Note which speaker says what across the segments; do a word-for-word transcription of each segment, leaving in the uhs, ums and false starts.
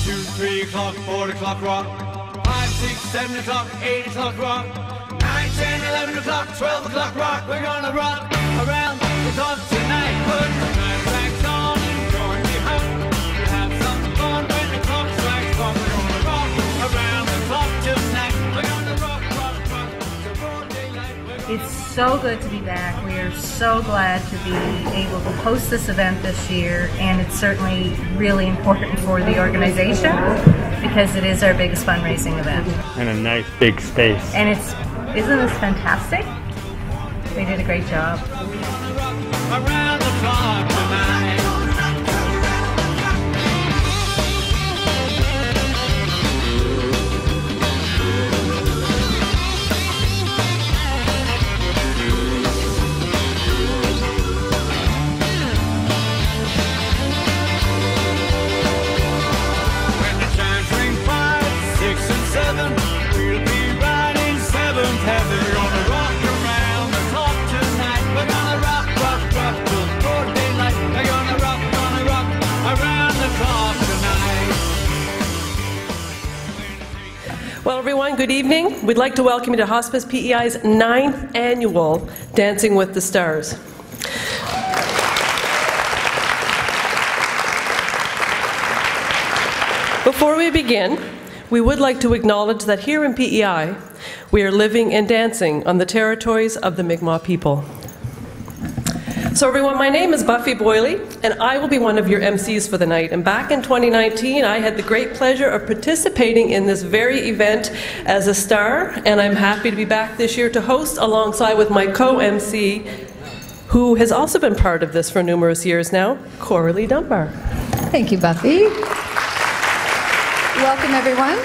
Speaker 1: two, three o'clock, four o'clock rock. Five, six, seven o'clock, eight o'clock rock. Nine, ten, eleven o'clock, twelve o'clock rock. We're gonna rock around the clock tonight. Put the tracks on and join me home. We'll have some fun when the clock strikes one. We're gonna rock around the clock tonight. We're gonna rock, rock, rock till broad daylight.
Speaker 2: It's so good to be back. We are so glad to be able to host this event this year, and it's certainly really important for the organization because it is our biggest fundraising event.
Speaker 3: And a nice big space.
Speaker 2: And it's, isn't this fantastic? They did a great job.
Speaker 1: Around the clock tonight. When the chimes ring five, six, and seven, we'll be right in seventh heaven. We're gonna rock around the clock tonight. We're gonna rock, rock, rock till broad daylight. We're gonna rock, gonna rock around the clock tonight.
Speaker 4: Well, everyone, good evening. We'd like to welcome you to Hospice P E I's ninth annual Dancing with the Stars. Before we begin, we would like to acknowledge that here in P E I, we are living and dancing on the territories of the Mi'kmaq people. So everyone, my name is Buffy Boyley, and I will be one of your M Cs for the night. And back in twenty nineteen, I had the great pleasure of participating in this very event as a star, and I'm happy to be back this year to host alongside with my co-M C, who has also been part of this for numerous years now, Coralie Dunbar.
Speaker 5: Thank you, Buffy. Welcome, everyone.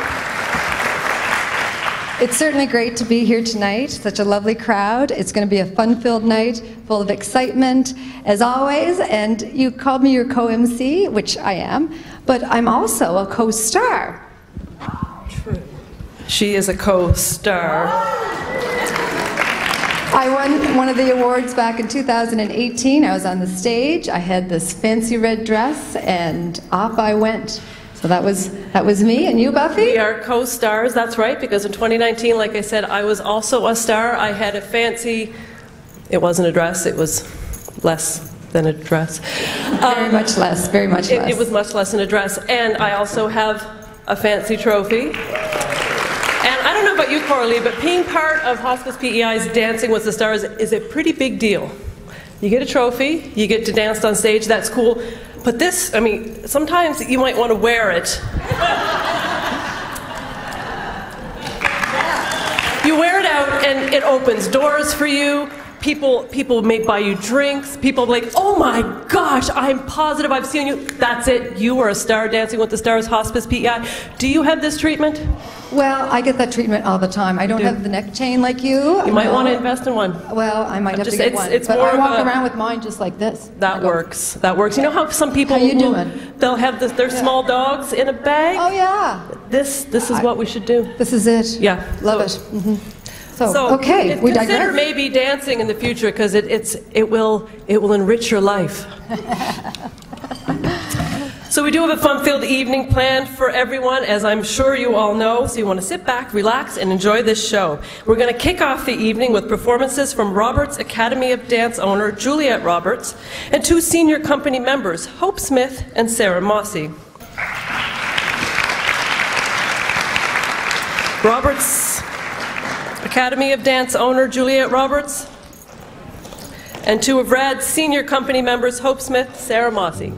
Speaker 5: It's certainly great to be here tonight. Such a lovely crowd. It's going to be a fun-filled night, full of excitement, as always. And you called me your co-M C, which I am, but I'm also a co-star.
Speaker 4: True. She is a co-star.
Speaker 5: I won one of the awards back in two thousand eighteen. I was on the stage. I had this fancy red dress, and off I went. So that was, that was me, and you, Buffy?
Speaker 4: We are co-stars, that's right, because in twenty nineteen, like I said, I was also a star. I had a fancy, it wasn't a dress, it was less than a dress.
Speaker 5: Very um, much less, very much
Speaker 4: it,
Speaker 5: less.
Speaker 4: It was much less than a dress. And I also have a fancy trophy. And I don't know about you, Coralie, but being part of Hospice P E I's Dancing with the Stars is a pretty big deal. You get a trophy, you get to dance on stage, that's cool. But this, I mean, sometimes you might want to wear it. You wear it out and it opens doors for you. People, people may buy you drinks. People are like, oh my gosh, I'm positive I've seen you. That's it, you are a star, Dancing with the Stars, Hospice P E I. Do you have this treatment?
Speaker 5: Well, I get that treatment all the time. I don't
Speaker 4: Do.
Speaker 5: have the neck chain like you.
Speaker 4: You might
Speaker 5: no.
Speaker 4: want to invest in one.
Speaker 5: Well, I might have
Speaker 4: Just-
Speaker 5: to get
Speaker 4: it's-
Speaker 5: one.
Speaker 4: it's
Speaker 5: but
Speaker 4: more
Speaker 5: I
Speaker 4: of
Speaker 5: walk
Speaker 4: a-
Speaker 5: around with mine just like this.
Speaker 4: That
Speaker 5: I go,
Speaker 4: works. That works. You know how some people
Speaker 5: How you
Speaker 4: will-
Speaker 5: doing?
Speaker 4: they'll have this, their
Speaker 5: Yeah.
Speaker 4: small dogs in a bag.
Speaker 5: Oh, yeah.
Speaker 4: This, this is what we should do.
Speaker 5: This is it.
Speaker 4: Yeah.
Speaker 5: Love
Speaker 4: So-
Speaker 5: it. Mm-hmm. So,
Speaker 4: So
Speaker 5: okay,
Speaker 4: it-
Speaker 5: we
Speaker 4: consider
Speaker 5: digress.
Speaker 4: maybe dancing in the future because it, it's it will it will enrich your life. So we do have a fun-filled evening planned for everyone, as I'm sure you all know. So you want to sit back, relax, and enjoy this show. We're going to kick off the evening with performances from Roberts Academy of Dance owner Juliet Roberts and two senior company members, Hope Smith and Sarah Mossy. Roberts Academy of Dance owner Juliet Roberts, and two of R A D's senior company members, Hope Smith, Sarah Mossy.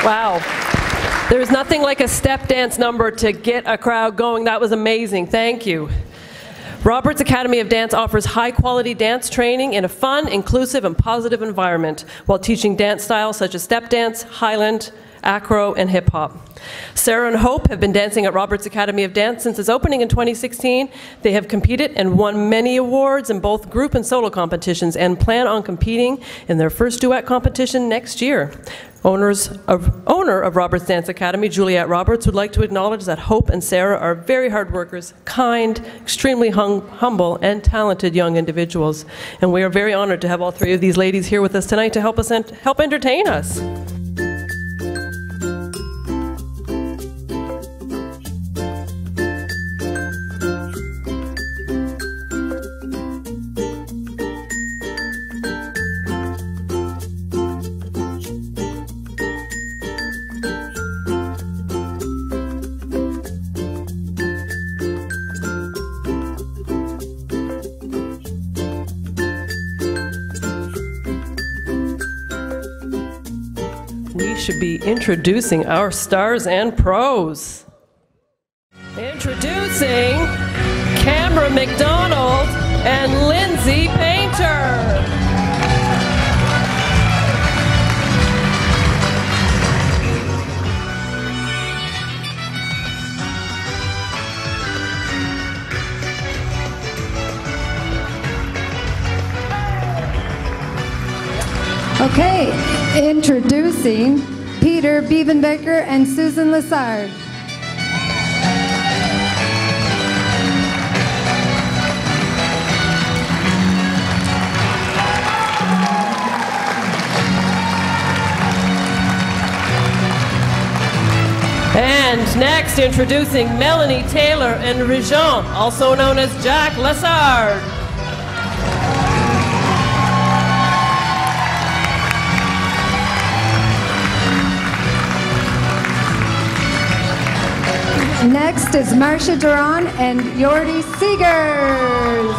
Speaker 4: Wow. There's nothing like a step dance number to get a crowd going. That was amazing. Thank you. Roberts Academy of Dance offers high-quality dance training in a fun, inclusive, and positive environment while teaching dance styles such as step dance, Highland, acro, and hip-hop. Sarah and Hope have been dancing at Roberts Academy of Dance since its opening in twenty sixteen. They have competed and won many awards in both group and solo competitions and plan on competing in their first duet competition next year. Owners of, owner of Roberts Dance Academy, Juliet Roberts, would like to acknowledge that Hope and Sarah are very hard workers, kind, extremely hum humble, and talented young individuals. And we are very honored to have all three of these ladies here with us tonight to help us ent help entertain us. Should be introducing our stars and pros. Introducing Cameron McDonald and Lindsay Painter.
Speaker 5: Okay, introducing Peter Biebenbecker and Susan Lessard.
Speaker 4: And next, introducing Melanie Taylor and Rijon, also known as Jack Lessard.
Speaker 5: Next is Marcia Duran and Jordi Seegers.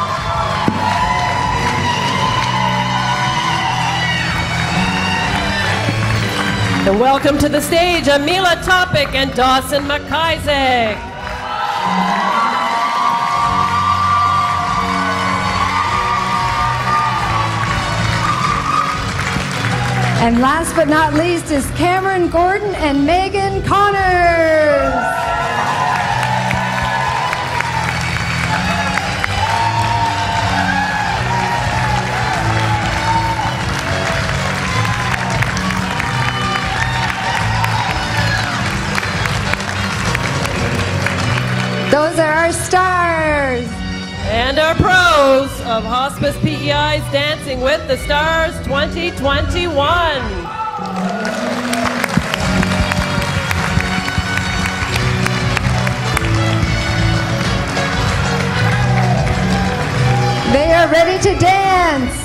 Speaker 4: And welcome to the stage, Amila Topic and Dawson McIsaac.
Speaker 5: And last but not least is Cameron Gordon and Megan Connors. Those are our stars.
Speaker 4: And our pros of Hospice P E I's Dancing with the Stars twenty twenty-one.
Speaker 5: They are ready to dance.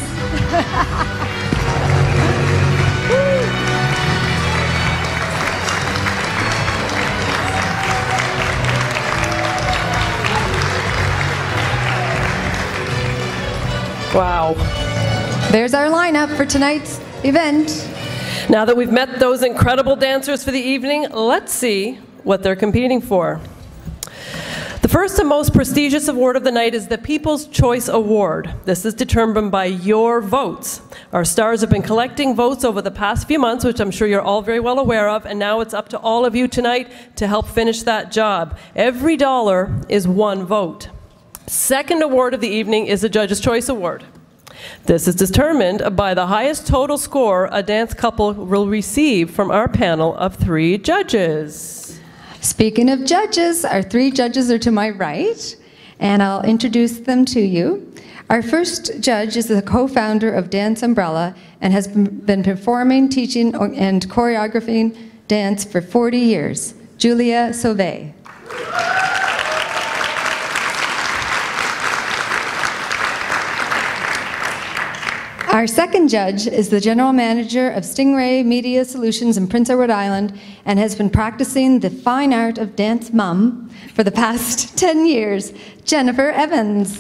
Speaker 4: Wow.
Speaker 5: There's our lineup for tonight's event.
Speaker 4: Now that we've met those incredible dancers for the evening, let's see what they're competing for. The first and most prestigious award of the night is the People's Choice Award. This is determined by your votes. Our stars have been collecting votes over the past few months, which I'm sure you're all very well aware of, and now it's up to all of you tonight to help finish that job. Every dollar is one vote. Second award of the evening is the Judge's Choice Award. This is determined by the highest total score a dance couple will receive from our panel of three judges.
Speaker 5: Speaking of judges, our three judges are to my right, and I'll introduce them to you. Our first judge is the co-founder of Dance Umbrella and has been performing, teaching, and choreographing dance for forty years, Julia Sauvé. Our second judge is the general manager of Stingray Media Solutions in Prince Edward Island and has been practicing the fine art of dance mum for the past ten years, Jennifer Evans.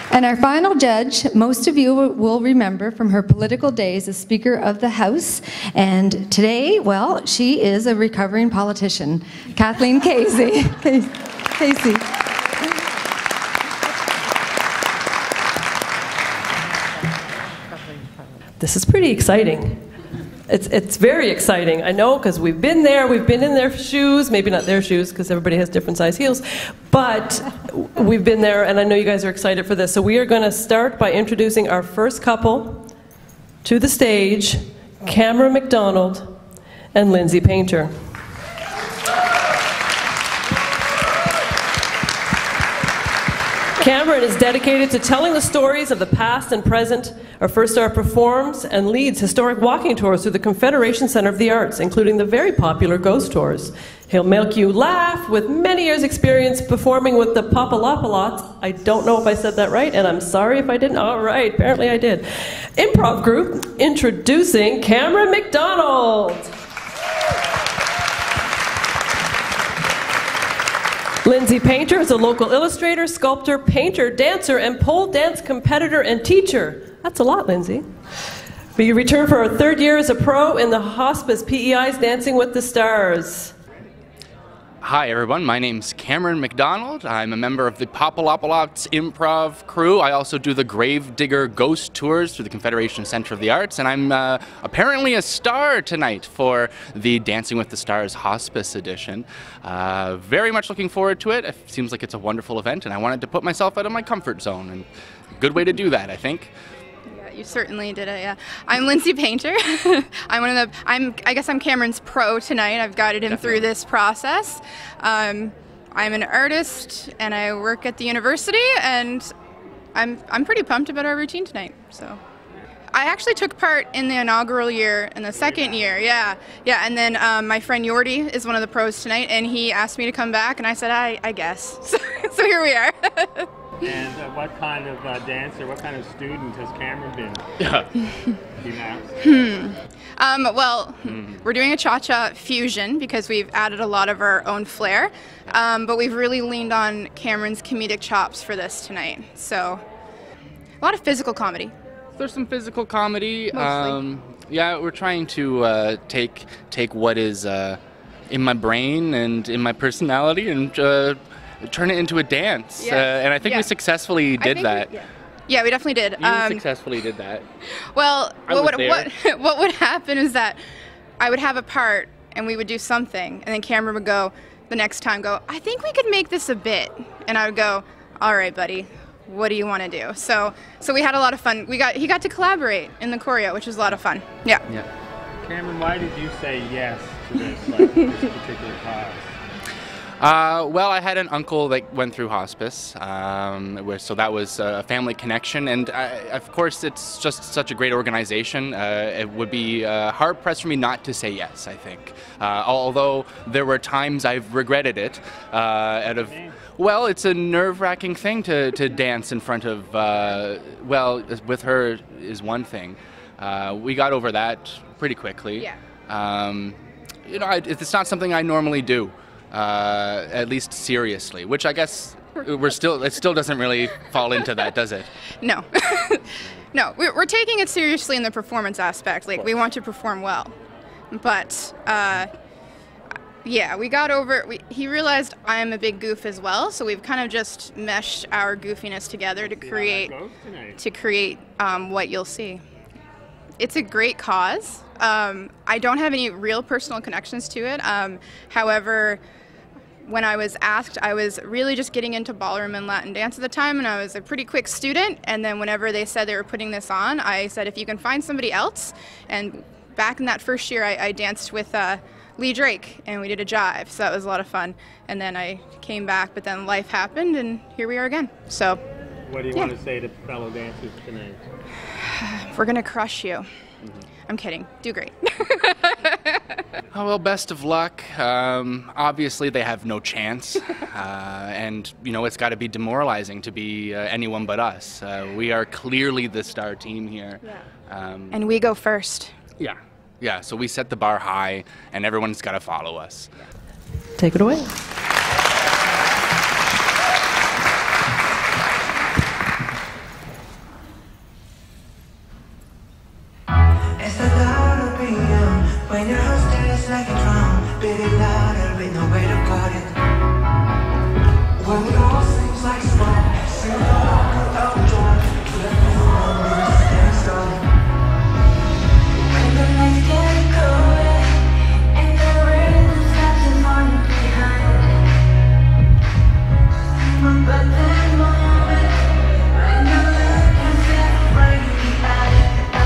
Speaker 5: And our final judge, most of you will remember from her political days as Speaker of the House. And today, well, she is a recovering politician, Kathleen Casey. Casey.
Speaker 4: This is pretty exciting. It's, it's very exciting, I know, because we've been there, we've been in their shoes, maybe not their shoes, because everybody has different size heels, but we've been there, and I know you guys are excited for this. So we are going to start by introducing our first couple to the stage, Cameron McDonald and Lindsay Painter. Cameron is dedicated to telling the stories of the past and present. Our first star performs and leads historic walking tours through the Confederation Center of the Arts, including the very popular Ghost Tours. He'll make you laugh with many years' experience performing with the Papalopalots. I don't know if I said that right, and I'm sorry if I didn't. All right, apparently I did. Improv group introducing Cameron McDonald. Lindsay Painter is a local illustrator, sculptor, painter, dancer, and pole dance competitor and teacher. That's a lot, Lindsay. We return for our third year as a pro in the Hospice P E I's Dancing with the Stars.
Speaker 6: Hi everyone, my name's Cameron McDonald. I'm a member of the Papalopalots improv crew. I also do the Gravedigger Ghost Tours through the Confederation Center of the Arts, and I'm uh, apparently a star tonight for the Dancing with the Stars Hospice edition. Uh, very much looking forward to it. It seems like it's a wonderful event, and I wanted to put myself out of my comfort zone, and a good way to do that, I think.
Speaker 7: You certainly did it, yeah. I'm Lindsay Painter. I'm one of the, I'm, I guess I'm Cameron's pro tonight. I've guided him
Speaker 6: Definitely.
Speaker 7: through this process. Um, I'm an artist and I work at the university, and I'm, I'm pretty pumped about our routine tonight, so. I actually took part in the inaugural year and the second year, yeah. Yeah, and then um, my friend Yordi is one of the pros tonight, and he asked me to come back, and I said, I, I guess. So, so here we are.
Speaker 3: And uh, what kind of uh, dancer, what kind of student has Cameron been?
Speaker 6: Yeah.
Speaker 3: You know?
Speaker 7: Hmm. Um, well, mm. we're doing a cha-cha fusion because we've added a lot of our own flair, um, but we've really leaned on Cameron's comedic chops for this tonight. So, a lot of physical comedy.
Speaker 6: There's some physical comedy.
Speaker 7: Mostly.
Speaker 6: Um, yeah, we're trying to uh, take take what is uh, in my brain and in my personality and uh, turn it into a dance.
Speaker 7: Yes.
Speaker 6: Uh, and I think
Speaker 7: yeah.
Speaker 6: we successfully did that.
Speaker 7: We, yeah. yeah, we definitely did.
Speaker 6: You
Speaker 7: um,
Speaker 6: successfully did that.
Speaker 7: Well,
Speaker 6: I
Speaker 7: what,
Speaker 6: was
Speaker 7: would,
Speaker 6: there.
Speaker 7: what, what would happen is that I would have a part and we would do something, and then Cameron would go the next time, go, I think we could make this a bit. And I would go, all right, buddy, what do you want to do? So so we had a lot of fun. We got He got to collaborate in the choreo, which was a lot of fun. Yeah.
Speaker 6: Yeah.
Speaker 3: Cameron, why did you say yes to this, like, this particular cause?
Speaker 6: Uh, well, I had an uncle that went through hospice, um, where, so that was a family connection, and I, of course it's just such a great organization. Uh, it would be uh, hard-pressed for me not to say yes, I think. Uh, although there were times I've regretted it. Uh, out of, well, it's a nerve-wracking thing to, to dance in front of, uh, well, with her is one thing. Uh, we got over that pretty quickly.
Speaker 7: Yeah.
Speaker 6: Um, you know, I, it's not something I normally do. Uh, at least seriously, which I guess we're still, it still doesn't really fall into that, does it?
Speaker 7: No. No, we're, we're taking it seriously in the performance aspect. Like, we want to perform well. But, uh, yeah, we got over, we, he realized I'm a big goof as well, so we've kind of just meshed our goofiness together to create, to create um, what you'll see. It's a great cause. Um, I don't have any real personal connections to it. Um, however, when I was asked, I was really just getting into ballroom and Latin dance at the time, and I was a pretty quick student, and then whenever they said they were putting this on, I said, if you can find somebody else, and back in that first year, I, I danced with uh, Lee Drake, and we did a jive, so that was a lot of fun, and then I came back, but then life happened, and here we are again, so.
Speaker 3: What do you
Speaker 7: yeah.
Speaker 3: want to say to fellow dancers tonight?
Speaker 7: We're gonna crush you. Mm-hmm. I'm kidding. Do great.
Speaker 6: Oh, well, best of luck. Um, obviously, they have no chance. Uh, and, you know, it's got to be demoralizing to be uh, anyone but us. Uh, we are clearly the star team here.
Speaker 7: Yeah.
Speaker 6: Um,
Speaker 7: and we go first.
Speaker 6: Yeah. Yeah, so we set the bar high, and everyone's got to follow us.
Speaker 4: Take it away.
Speaker 8: like a drum, beat it louder with no way to cut it. When it all seems like smoke, sing along without joy, let me know when it's stand still. When the nights get colder and the rain is left falling behind, but that moment when you look yourself right in the eye,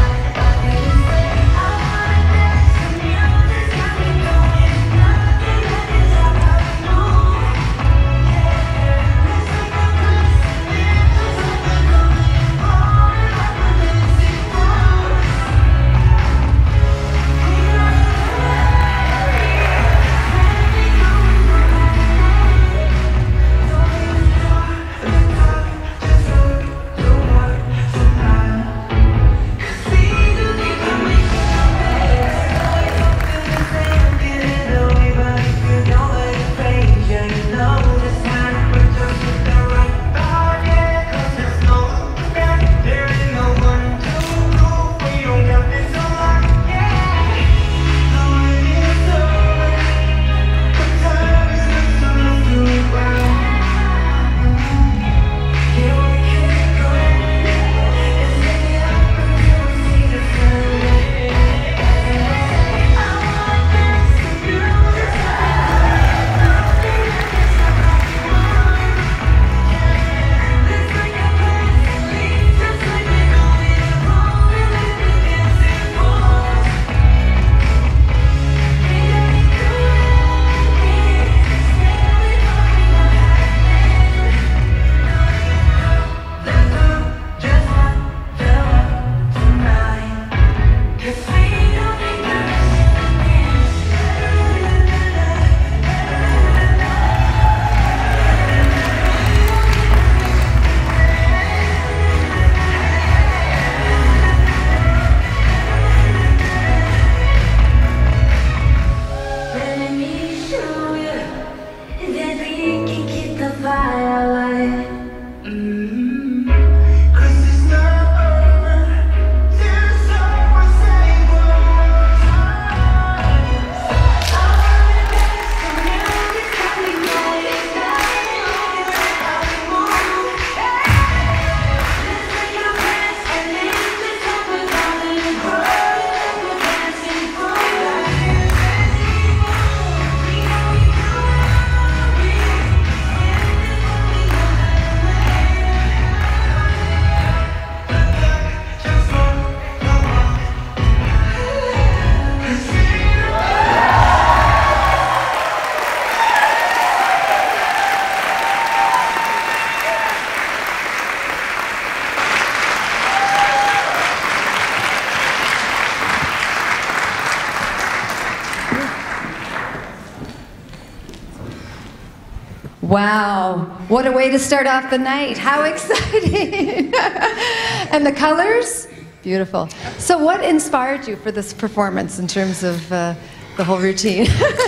Speaker 5: Wow, what a way to start off the night. How exciting. And the colors? Beautiful. So what inspired you for this performance in terms of uh, the whole routine?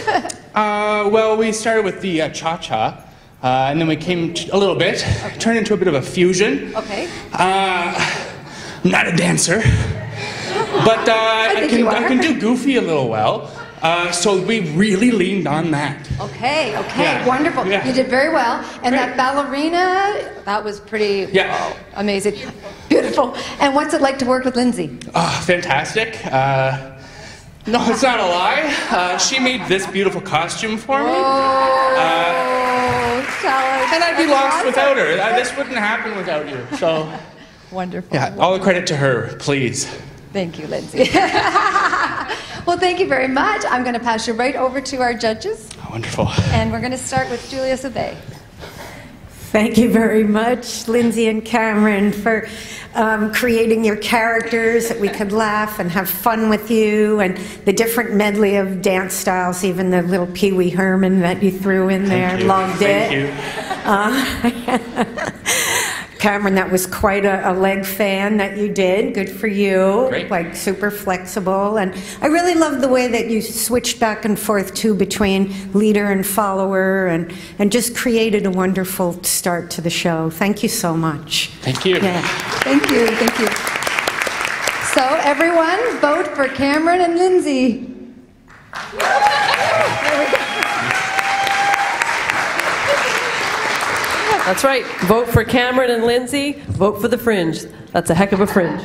Speaker 6: uh, well, we started with the uh, cha-cha, uh, and then we came t a little bit, okay. turned into a bit of a fusion.
Speaker 5: Okay.
Speaker 6: Uh, I'm not a dancer, but uh, I, I, can, I can do goofy a little well. Uh, so we really leaned on that.
Speaker 5: Okay, okay,
Speaker 6: yeah.
Speaker 5: wonderful. Yeah. You did very well. And
Speaker 6: Great.
Speaker 5: that ballerina, that was pretty
Speaker 6: yeah.
Speaker 5: oh, amazing. Beautiful. And what's it like to work with Lindsay?
Speaker 6: Oh, fantastic. Uh, no, it's not a lie. Uh, she made this beautiful costume for me.
Speaker 5: Oh,
Speaker 6: uh, and I'd be
Speaker 5: That's
Speaker 6: lost
Speaker 5: awesome.
Speaker 6: without her. Uh, this wouldn't happen without you. So,
Speaker 5: wonderful.
Speaker 6: yeah, all the credit to her, please.
Speaker 5: Thank you, Lindsay. Well, thank you very much. I'm going to pass you right over to our judges.
Speaker 6: Oh, wonderful.
Speaker 5: And we're going to start with Julia Sabay.
Speaker 9: Thank you very much, Lindsay and Cameron, for um, creating your characters that we could laugh and have fun with you, and the different medley of dance styles, even the little Pee Wee Herman that you threw in there.
Speaker 6: Thank you.
Speaker 9: Loved
Speaker 6: Thank
Speaker 9: it.
Speaker 6: you.
Speaker 9: Uh, Cameron, that was quite a, a leg fan that you did. Good for you.
Speaker 6: Great.
Speaker 9: Like super flexible. And I really love the way that you switched back and forth too between leader and follower, and, and just created a wonderful start to the show. Thank you so much.
Speaker 6: Thank you.
Speaker 9: Yeah.
Speaker 5: Thank you, thank you. So everyone, vote for Cameron and Lindsay.
Speaker 4: That's right. Vote for Cameron and Lindsay. Vote for the Fringe. That's a heck of a fringe.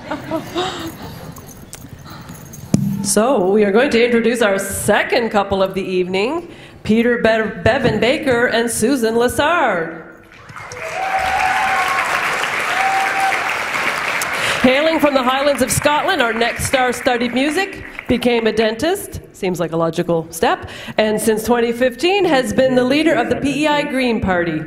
Speaker 4: So we are going to introduce our second couple of the evening, Peter Be- Bevan Baker and Susan Lessard. Hailing from the Highlands of Scotland, our next star studied music, became a dentist, seems like a logical step, and since twenty fifteen has been the leader of the P E I Green Party.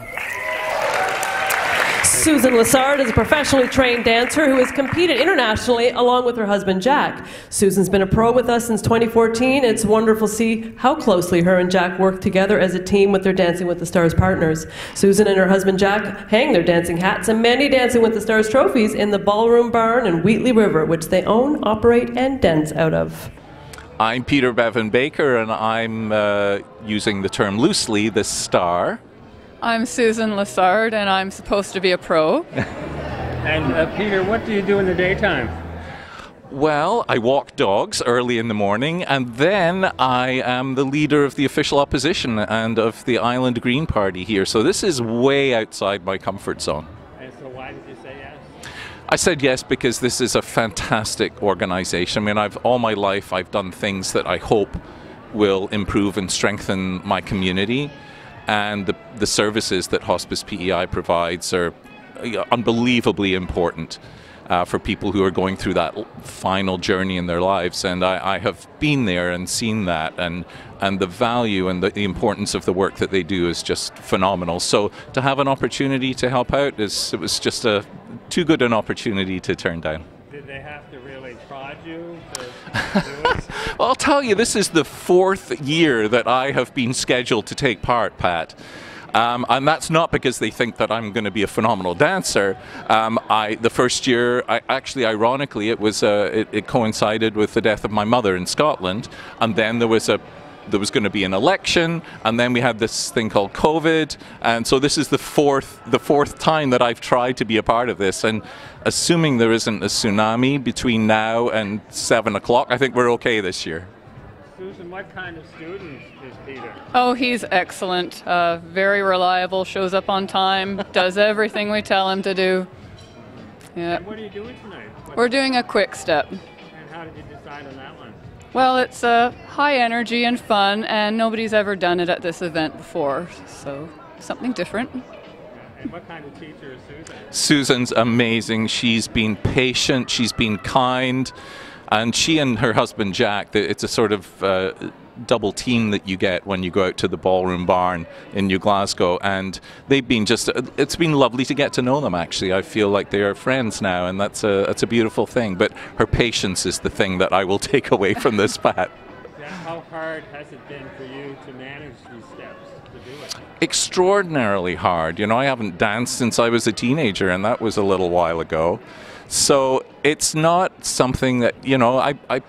Speaker 4: Susan Lessard is a professionally trained dancer who has competed internationally along with her husband Jack. Susan's been a pro with us since twenty fourteen. It's wonderful to see how closely her and Jack work together as a team with their Dancing with the Stars partners. Susan and her husband Jack hang their dancing hats and many Dancing with the Stars trophies in the Ballroom Barn in Wheatley River, which they own, operate, and dance out of.
Speaker 10: I'm Peter Bevan Baker, and I'm uh, using the term loosely, the star.
Speaker 11: I'm Susan Lessard, and I'm supposed to be a pro.
Speaker 3: And uh, Peter, what do you do in the daytime?
Speaker 10: Well, I walk dogs early in the morning, and then I am the leader of the official opposition and of the Island Green Party here. So this is way outside my comfort zone.
Speaker 3: And so why did you say yes?
Speaker 10: I said yes because this is a fantastic organization. I mean, I've all my life I've done things that I hope will improve and strengthen my community. And the, the services that Hospice P E I provides are unbelievably important uh, for people who are going through that final journey in their lives. And I, I have been there and seen that, and, and the value and the, the importance of the work that they do is just phenomenal. So to have an opportunity to help out, is it was just a too good an opportunity to turn down.
Speaker 3: Did they have to really prod you to do it?
Speaker 10: Well, I'll tell you, this is the fourth year that I have been scheduled to take part, Pat. Um, and that's not because they think that I'm going to be a phenomenal dancer. Um, I, the first year, I, actually, ironically, it was uh, it, it coincided with the death of my mother in Scotland, and then there was a there was going to be an election, and then we had this thing called COVID, and so this is the fourth the fourth time that I've tried to be a part of this. And assuming there isn't a tsunami between now and seven o'clock, I think we're okay this year.
Speaker 3: Susan, what kind of student is Peter?
Speaker 11: Oh, he's excellent, uh, very reliable, shows up on time, does everything we tell him to do. Yeah.
Speaker 3: And what are you doing tonight? What
Speaker 11: We're doing a quick step.
Speaker 3: And how did you decide on that one?
Speaker 11: Well, it's uh, high energy and fun, and nobody's ever done it at this event before, so something different.
Speaker 3: And what kind of teacher is Susan?
Speaker 10: Susan's amazing. She's been patient, she's been kind, and she and her husband Jack, it's a sort of uh, double team that you get when you go out to the Ballroom Barn in New Glasgow, and they've been just, it's been lovely to get to know them actually. I feel like they are friends now, and that's a, that's a beautiful thing. But her patience is the thing that I will take away from this, Pat.
Speaker 3: How hard has it been for you to manage these steps, to do it?
Speaker 10: Extraordinarily hard. You know, I haven't danced since I was a teenager, and that was a little while ago. So it's not something that, you know, I, I,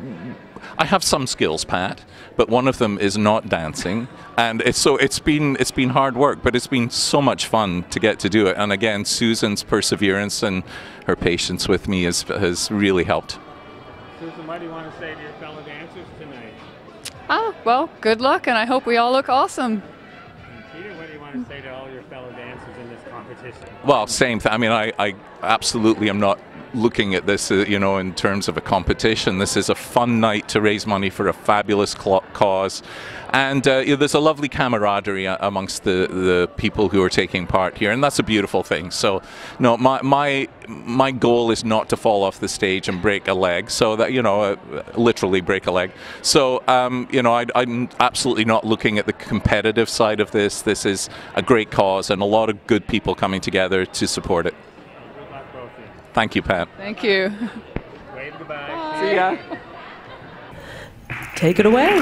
Speaker 10: I have some skills, Pat, but one of them is not dancing, and it's so it's been it's been hard work, but it's been so much fun to get to do it. And again, Susan's perseverance and her patience with me has has really helped.
Speaker 3: Susan, what do you want to say to your fellow dancers tonight?
Speaker 11: Oh, well, good luck, and I hope we all look awesome.
Speaker 3: And Peter, what do you want to say to all your fellow dancers in this competition?
Speaker 10: Well, same thing. I mean, I, I absolutely am not looking at this, uh, you know, in terms of a competition. This is a fun night to raise money for a fabulous cause, and uh, you know, there's a lovely camaraderie amongst the the people who are taking part here, and that's a beautiful thing. So, no, my my my goal is not to fall off the stage and break a leg. So that, you know, uh, literally break a leg. So, um, you know, I, I'm absolutely not looking at the competitive side of this. This is a great cause, and a lot of good people coming together to support it.
Speaker 3: Good luck, both of you.
Speaker 10: Thank you, Pat.
Speaker 11: Thank you.
Speaker 3: Wave goodbye.
Speaker 11: Bye.
Speaker 10: See ya.
Speaker 4: Take it away.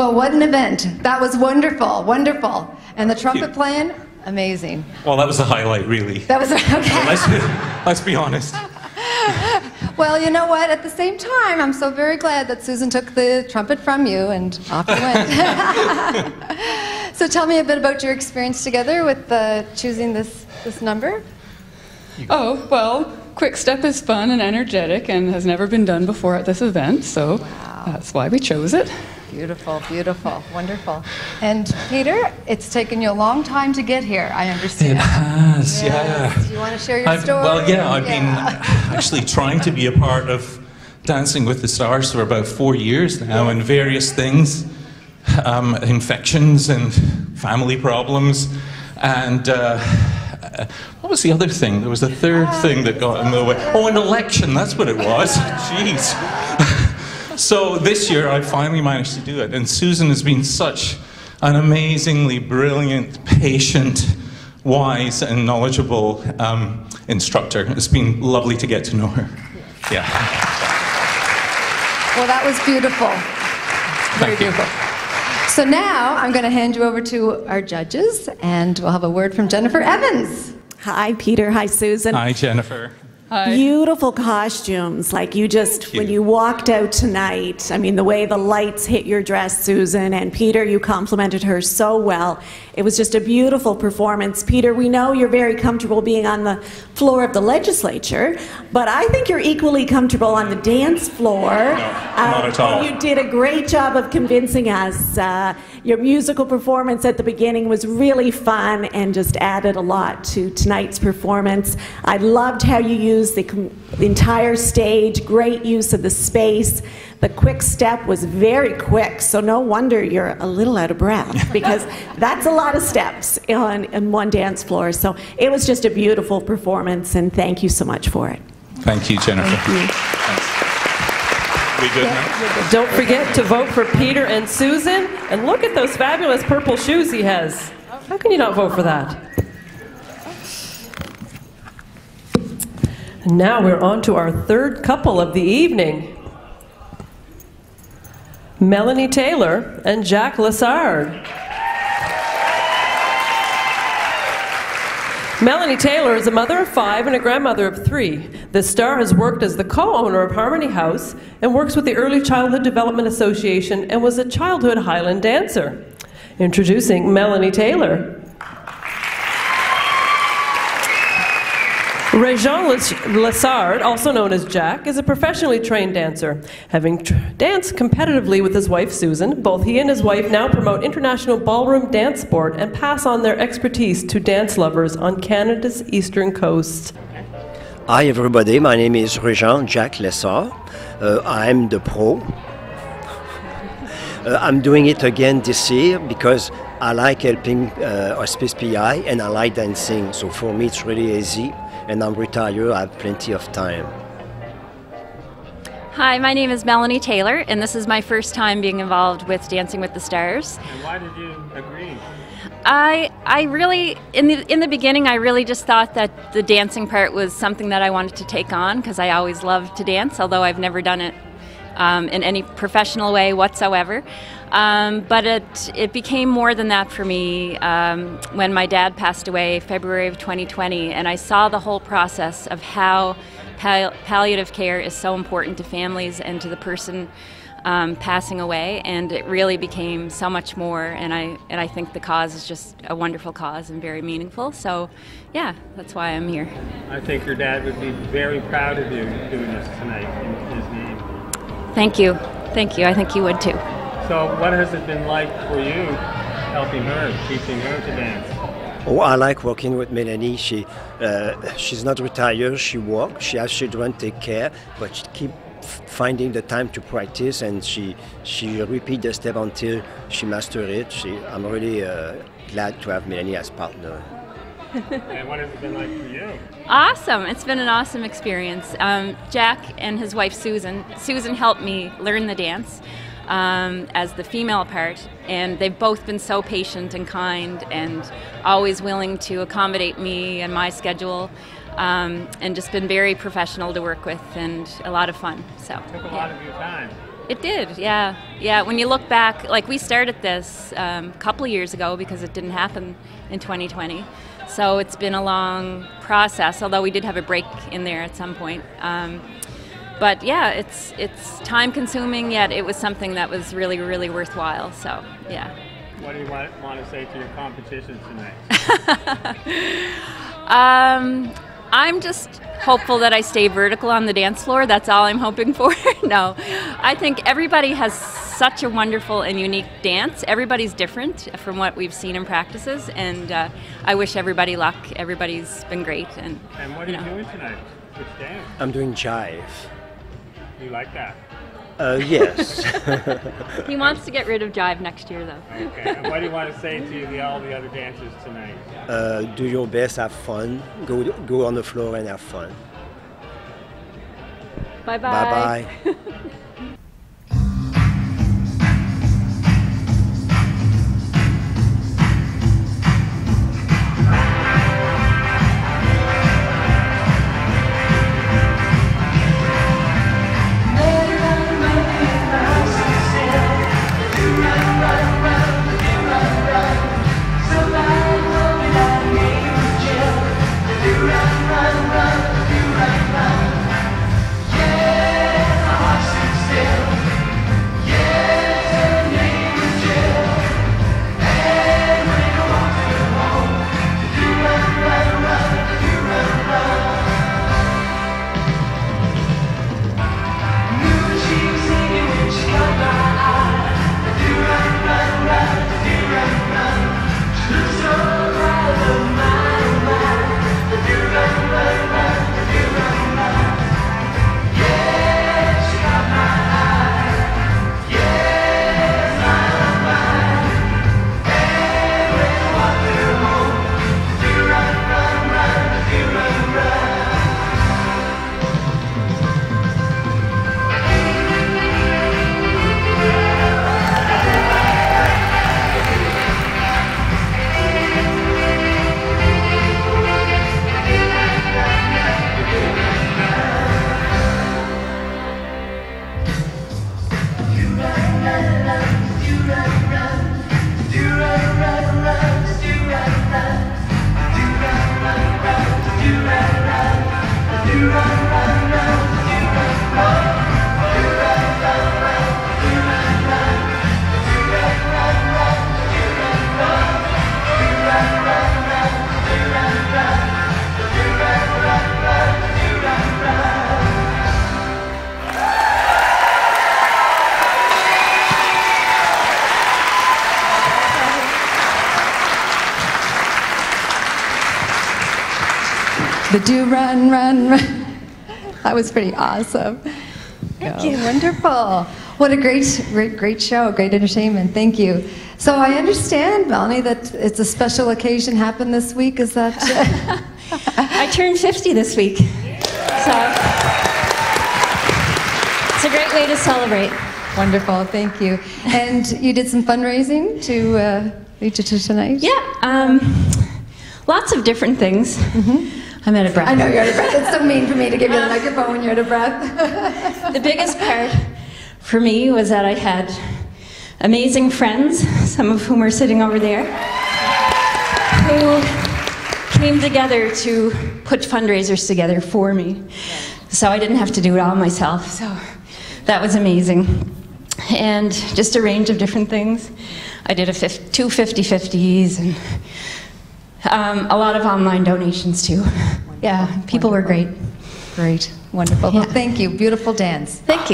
Speaker 5: Well, what an event. That was wonderful, wonderful. And the trumpet playing, amazing.
Speaker 12: Well, that was the highlight, really.
Speaker 5: That was, okay.
Speaker 12: let's, let's be honest.
Speaker 5: Well, you know what? At the same time, I'm so very glad that Susan took the trumpet from you and off you went. So tell me a bit about your experience together with uh, choosing this, this number.
Speaker 11: Oh, well, Quick Step is fun and energetic and has never been done before at this event, so wow. That's why we chose it.
Speaker 5: Beautiful, beautiful, wonderful. And Peter, it's taken you a long time to get here, I understand.
Speaker 12: It has,
Speaker 5: yes.
Speaker 12: yeah.
Speaker 5: Do you want to share your
Speaker 12: I've,
Speaker 5: story?
Speaker 12: Well, yeah, I've
Speaker 5: yeah.
Speaker 12: been actually trying to be a part of Dancing with the Stars for about four years now, and various things, um, infections and family problems, and uh, what was the other thing? There was a third uh, thing that got in the way. Oh, an election, that's what it was. Jeez. So this year I finally managed to do it, and Susan has been such an amazingly brilliant, patient, wise and knowledgeable um, instructor. It's been lovely to get to know her. Yeah.
Speaker 5: Well, that was beautiful. Very beautiful. So now I'm going to hand you over to our judges, and we'll have a word from Jennifer Evans.
Speaker 13: Hi, Peter. Hi, Susan.
Speaker 12: Hi, Jennifer.
Speaker 11: Hi.
Speaker 13: Beautiful costumes. Like you just, you. when you walked out tonight, I mean, the way the lights hit your dress, Susan, and Peter, you complimented her so well. It was just a beautiful performance. Peter, we know you're very comfortable being on the floor of the legislature, but I think you're equally comfortable on the dance floor.
Speaker 12: No, not at all.
Speaker 13: You did a great job of convincing us. Uh, your musical performance at the beginning was really fun and just added a lot to tonight's performance. I loved how you used the, the entire stage, great use of the space. The quick step was very quick, so no wonder you're a little out of breath, because that's a lot of steps on, on one dance floor. So it was just a beautiful performance, and thank you so much for it.
Speaker 12: Thank you, Jennifer.
Speaker 13: Thank you.
Speaker 12: We good now?
Speaker 4: Don't forget to vote for Peter and Susan, and look at those fabulous purple shoes he has. How can you not vote for that? And now we're on to our third couple of the evening. Melanie Taylor and Jack Lessard. Melanie Taylor is a mother of five and a grandmother of three. The star has worked as the co-owner of Harmony House and works with the Early Childhood Development Association and was a childhood Highland dancer. Introducing Melanie Taylor. Réjean Lessard, also known as Jack, is a professionally trained dancer. Having tr danced competitively with his wife Susan, both he and his wife now promote international ballroom dance sport and pass on their expertise to dance lovers on Canada's eastern coast.
Speaker 14: Hi everybody, my name is Réjean Jack Lessard. Uh, I'm the pro. uh, I'm doing it again this year because I like helping uh, Hospice P E I and I like dancing, so for me it's really easy. And I'm retired, I have plenty of time.
Speaker 15: Hi, my name is Melanie Taylor, and this is my first time being involved with Dancing with the Stars.
Speaker 3: And why did you agree?
Speaker 15: I I really, in the, in the beginning, I really just thought that the dancing part was something that I wanted to take on, because I always loved to dance, although I've never done it um, in any professional way whatsoever. Um, but it, it became more than that for me um, when my dad passed away February of twenty twenty, and I saw the whole process of how pal palliative care is so important to families and to the person um, passing away, and it really became so much more, and I, and I think the cause is just a wonderful cause and very meaningful, so yeah, that's why I'm here.
Speaker 3: I think your dad would be very proud of you doing this tonight in his name.
Speaker 15: Thank you. Thank you. I think you would too.
Speaker 3: So what has it been like for you helping her, teaching her to dance?
Speaker 14: Oh, I like working with Melanie. She, uh, she's not retired, she works, she has children, take care, but she keeps finding the time to practice, and she, she repeats the step until she masters it. She, I'm really uh, glad to have Melanie as partner.
Speaker 3: And what has it been like for you?
Speaker 15: Awesome. It's been an awesome experience. Um, Jack and his wife Susan, Susan helped me learn the dance. Um, as the female part, and they've both been so patient and kind and always willing to accommodate me and my schedule, um, and just been very professional to work with and a lot of fun. So
Speaker 3: it took a
Speaker 15: yeah.
Speaker 3: lot of your time.
Speaker 15: It did, yeah. Yeah, when you look back, like we started this um, a couple of years ago because it didn't happen in twenty twenty. So it's been a long process, although we did have a break in there at some point. Um, but yeah, it's it's time consuming, yet it was something that was really, really worthwhile, so yeah.
Speaker 3: What do you want, want to say to your competition tonight?
Speaker 15: um, I'm just hopeful that I stay vertical on the dance floor. That's all I'm hoping for. No, I think everybody has such a wonderful and unique dance. Everybody's different from what we've seen in practices, and uh, I wish everybody luck. Everybody's been great. And,
Speaker 3: and what are
Speaker 15: you,
Speaker 3: you
Speaker 15: know.
Speaker 3: doing tonight? Which dance?
Speaker 14: I'm doing jive.
Speaker 3: You like that?
Speaker 14: Uh, yes.
Speaker 15: He wants to get rid of jive next year, though.
Speaker 3: Okay. And what do you want to say to the, all the other dancers tonight?
Speaker 14: Uh, do your best, have fun. Go go on the floor and have fun.
Speaker 15: Bye bye.
Speaker 14: Bye bye.
Speaker 5: The do run, run, run. That was pretty awesome.
Speaker 9: Thank
Speaker 5: Oh,
Speaker 9: you.
Speaker 5: Wonderful. What a great, great, great show, great entertainment. Thank you. So I understand, Melanie, that it's a special occasion happened this week. Is that?
Speaker 16: I turned fifty this week. So it's a great way to celebrate.
Speaker 5: Wonderful, thank you. And you did some fundraising to uh, lead you to tonight?
Speaker 16: Yeah, um, lots of different things. Mm-hmm. I'm out of breath.
Speaker 5: I know you're out of breath. It's so mean for me to give you the microphone when you're out of breath.
Speaker 16: The biggest part for me was that I had amazing friends, some of whom are sitting over there, who came together to put fundraisers together for me. So I didn't have to do it all myself. So that was amazing. And just a range of different things. I did a fifty, two fifty-fifties and um, a lot of online donations too. Wonderful. Yeah, people Wonderful. were great.
Speaker 5: Great, wonderful. Yeah. Well, thank you. Beautiful dance.
Speaker 16: Thank you.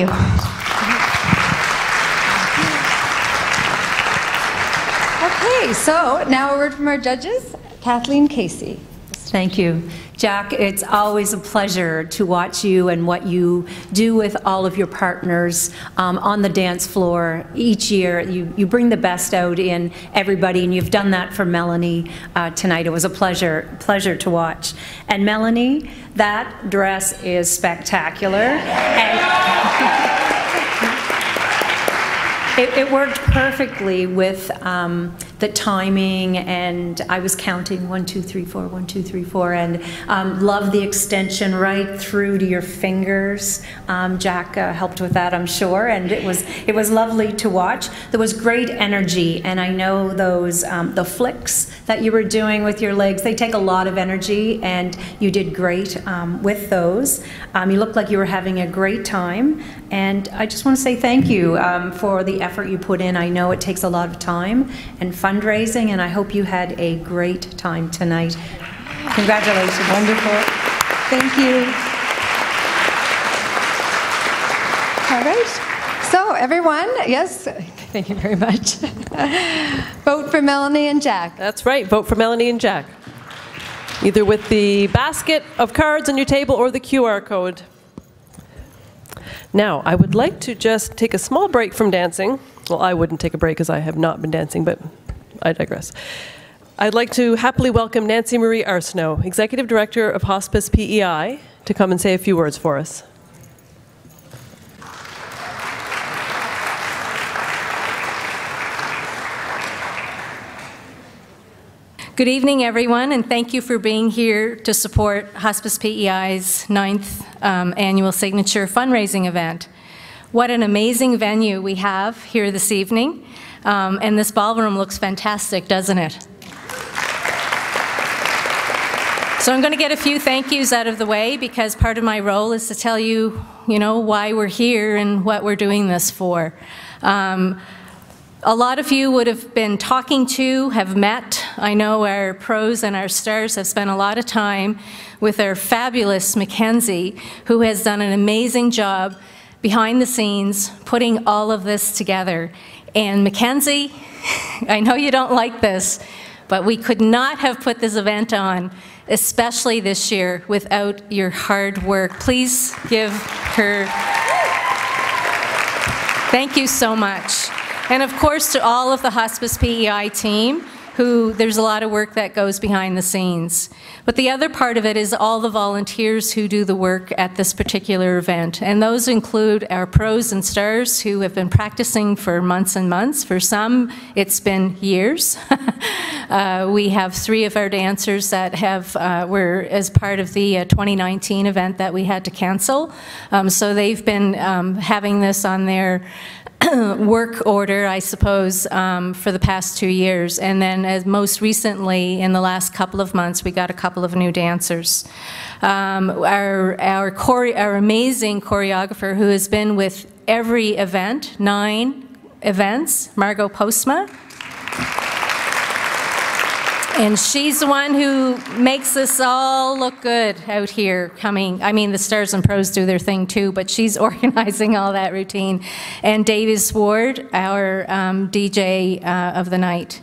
Speaker 5: Okay, so now a word from our judges. Kathleen Casey.
Speaker 17: Thank you. Jack, it's always a pleasure to watch you and what you do with all of your partners um, on the dance floor. Each year, you, you bring the best out in everybody, and you've done that for Melanie uh, tonight. It was a pleasure, pleasure to watch. And Melanie, that dress is spectacular. And it, it worked perfectly with um, the timing, and I was counting one, two, three, four, one, two, three, four, and um, love the extension right through to your fingers. Um, Jack uh, helped with that, I'm sure, and it was it was lovely to watch. There was great energy, and I know those um, the flicks that you were doing with your legs, they take a lot of energy, and you did great um, with those. Um, you looked like you were having a great time, and I just want to say thank you um, for the effort you put in. I know it takes a lot of time and fundraising, and I hope you had a great time tonight. Congratulations.
Speaker 5: Wonderful. Thank you. All right. So everyone, yes, thank you very much. Vote for Melanie and Jack.
Speaker 4: That's right. Vote for Melanie and Jack. Either with the basket of cards on your table or the Q R code. Now, I would like to just take a small break from dancing. Well, I wouldn't take a break because I have not been dancing, but I digress. I'd like to happily welcome Nancy Marie Arsenault, Executive Director of Hospice P E I, to come and say a few words for us.
Speaker 17: Good evening, everyone, and thank you for being here to support Hospice P E I's ninth um, annual signature fundraising event. What an amazing venue we have here this evening, um, and this ballroom looks fantastic, doesn't it? So I'm going to get a few thank yous out of the way, because part of my role is to tell you, you know, why we're here and what we're doing this for. Um, A lot of you would have been talking to, have met. I know our pros and our stars have spent a lot of time with our fabulous Mackenzie, who has done an amazing job behind the scenes putting all of this together. And Mackenzie, I know you don't like this, but we could not have put this event on, especially this year, without your hard work. Please give her thank you so much. And of course, to all of the Hospice P E I team, who there's a lot of work that goes behind the scenes. But the other part of it is all the volunteers who do the work at this particular event. And those include our pros and stars who have been practicing for months and months. For some, it's been years. uh, we have three of our dancers that have uh, were as part of the uh, twenty nineteen event that we had to cancel. Um, so they've been um, having this on their work order, I suppose, um, for the past two years. And then as most recently, in the last couple of months, we got a couple of new dancers. Um, our, our, chore our amazing choreographer, who has been with every event, nine events, Margot Postma. And she's the one who makes this all look good out here coming. I mean, the stars and pros do their thing too, but she's organizing all that routine. And Davis Ward, our um, D J uh, of the night.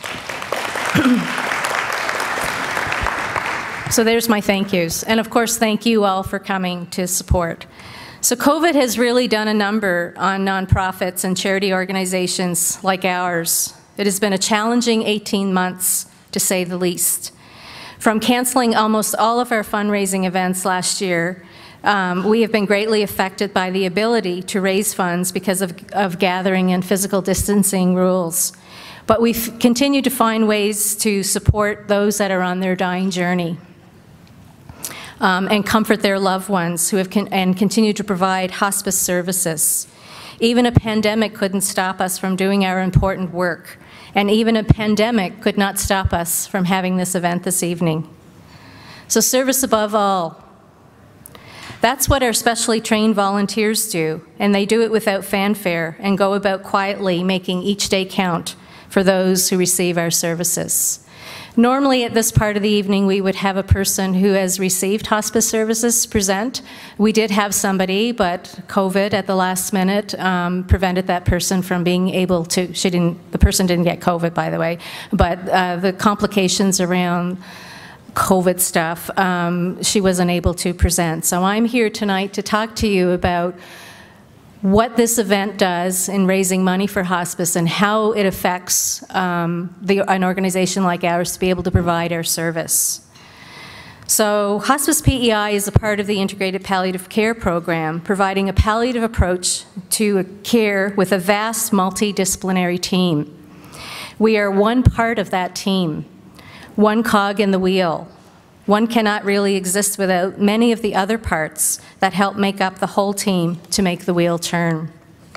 Speaker 17: So there's my thank yous. And of course, thank you all for coming to support. So COVID has really done a number on nonprofits and charity organizations like ours. It has been a challenging eighteen months, to say the least. From canceling almost all of our fundraising events last year, um, we have been greatly affected by the ability to raise funds because of, of gathering and physical distancing rules. But we've continued to find ways to support those that are on their dying journey um, and comfort their loved ones who have con and continue to provide hospice services. Even a pandemic couldn't stop us from doing our important work. And even a pandemic could not stop us from having this event this evening. So service above all. That's what our specially trained volunteers do, and they do it without fanfare and go about quietly making each day count for those who receive our services. Normally at this part of the evening we would have a person who has received hospice services present. We did have somebody, but COVID at the last minute um, prevented that person from being able to, she didn't, the person didn't get COVID, by the way, but uh, the complications around COVID stuff, um, she wasn't able to present. So I'm here tonight to talk to you about what this event does in raising money for hospice and how it affects um, the, an organization like ours to be able to provide our service.
Speaker 2: So Hospice P E I is a part of the Integrated Palliative Care Program, providing a palliative approach to care with a vast multidisciplinary team. We are one part of that team, one cog in the wheel. One cannot really exist without many of the other parts that help make up the whole team to make the wheel turn.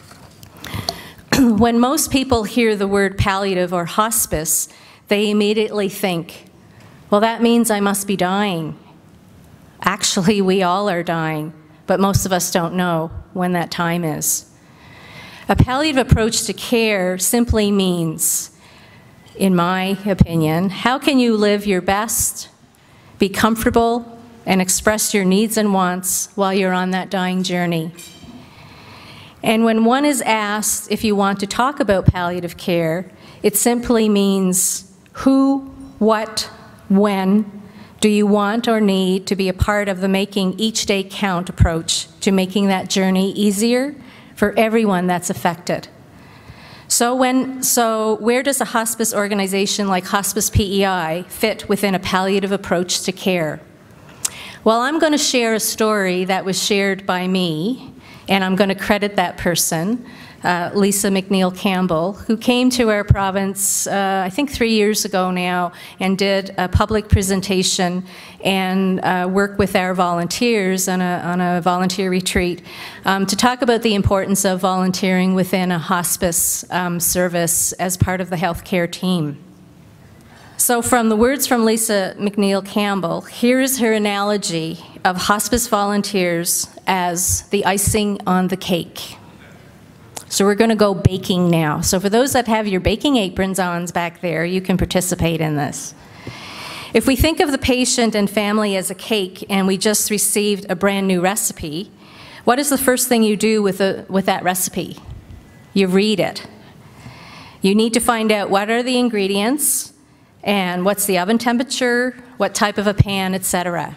Speaker 2: When most people hear the word palliative or hospice, they immediately think, well, that means I must be dying. Actually, we all are dying, but most of us don't know when that time is. A palliative approach to care simply means, in my opinion, how can you live your best, be comfortable, and express your needs and wants while you're on that dying journey? And when one is asked if you want to talk about palliative care, it simply means who, what, when do you want or need to be a part of the making each day count approach to making that journey easier for everyone that's affected. So, when, so where does a hospice organization like Hospice P E I fit within a palliative approach to care? Well, I'm going to share a story that was shared by me, and I'm going to credit that person, uh, Lisa McNeil Campbell, who came to our province, uh, I think three years ago now, and did a public presentation and uh, work with our volunteers on a, on a volunteer retreat um, to talk about the importance of volunteering within a hospice um, service as part of the healthcare team. So from the words from Lisa McNeil Campbell, here is her analogy of hospice volunteers as the icing on the cake. So we're going to go baking now. So for those that have your baking aprons on back there, you can participate in this. If we think of the patient and family as a cake and we just received a brand new recipe, what is the first thing you do with, a, with that recipe? You read it. You need to find out what are the ingredients, and what's the oven temperature, what type of a pan, et cetera.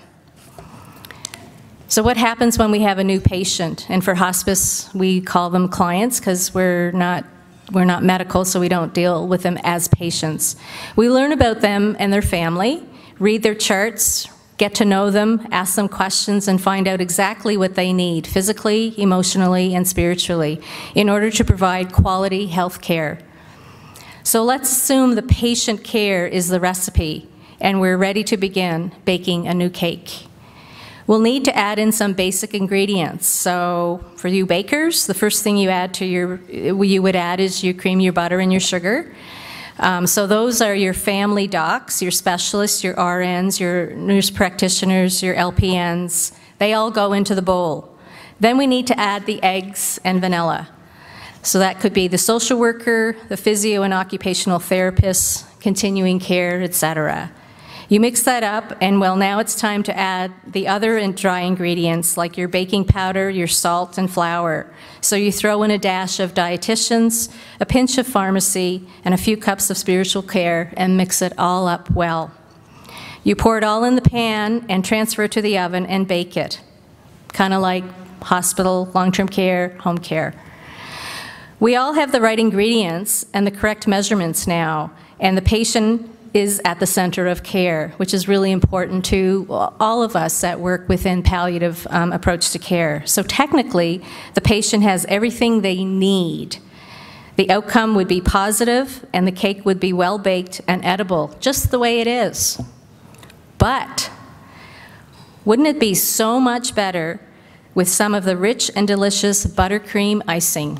Speaker 2: So what happens when we have a new patient? And for hospice, we call them clients because we're not, we're not medical, so we don't deal with them as patients. We learn about them and their family, read their charts, get to know them, ask them questions, and find out exactly what they need physically, emotionally, and spiritually in order to provide quality health care. So let's assume the patient care is the recipe, and we're ready to begin baking a new cake. We'll need to add in some basic ingredients. So for you bakers, the first thing you add to your, you would add is your cream, your butter, and your sugar. Um, so those are your family docs, your specialists, your R Ns, your nurse practitioners, your L P Ns. They all go into the bowl. Then we need to add the eggs and vanilla. So that could be the social worker, the physio and occupational therapist, continuing care, et cetera. You mix that up, and well, now it's time to add the other dry ingredients like your baking powder, your salt, and flour. So you throw in a dash of dietitians, a pinch of pharmacy, and a few cups of spiritual care, and mix it all up well. You pour it all in the pan and transfer it to the oven and bake it, kind of like hospital, long-term care, home care. We all have the right ingredients and the correct measurements now, and the patient is at the center of care, which is really important to all of us that work within palliative um, approach to care. So technically, the patient has everything they need. The outcome would be positive, and the cake would be well-baked and edible, just the way it is. But wouldn't it be so much better with some of the rich and delicious buttercream icing?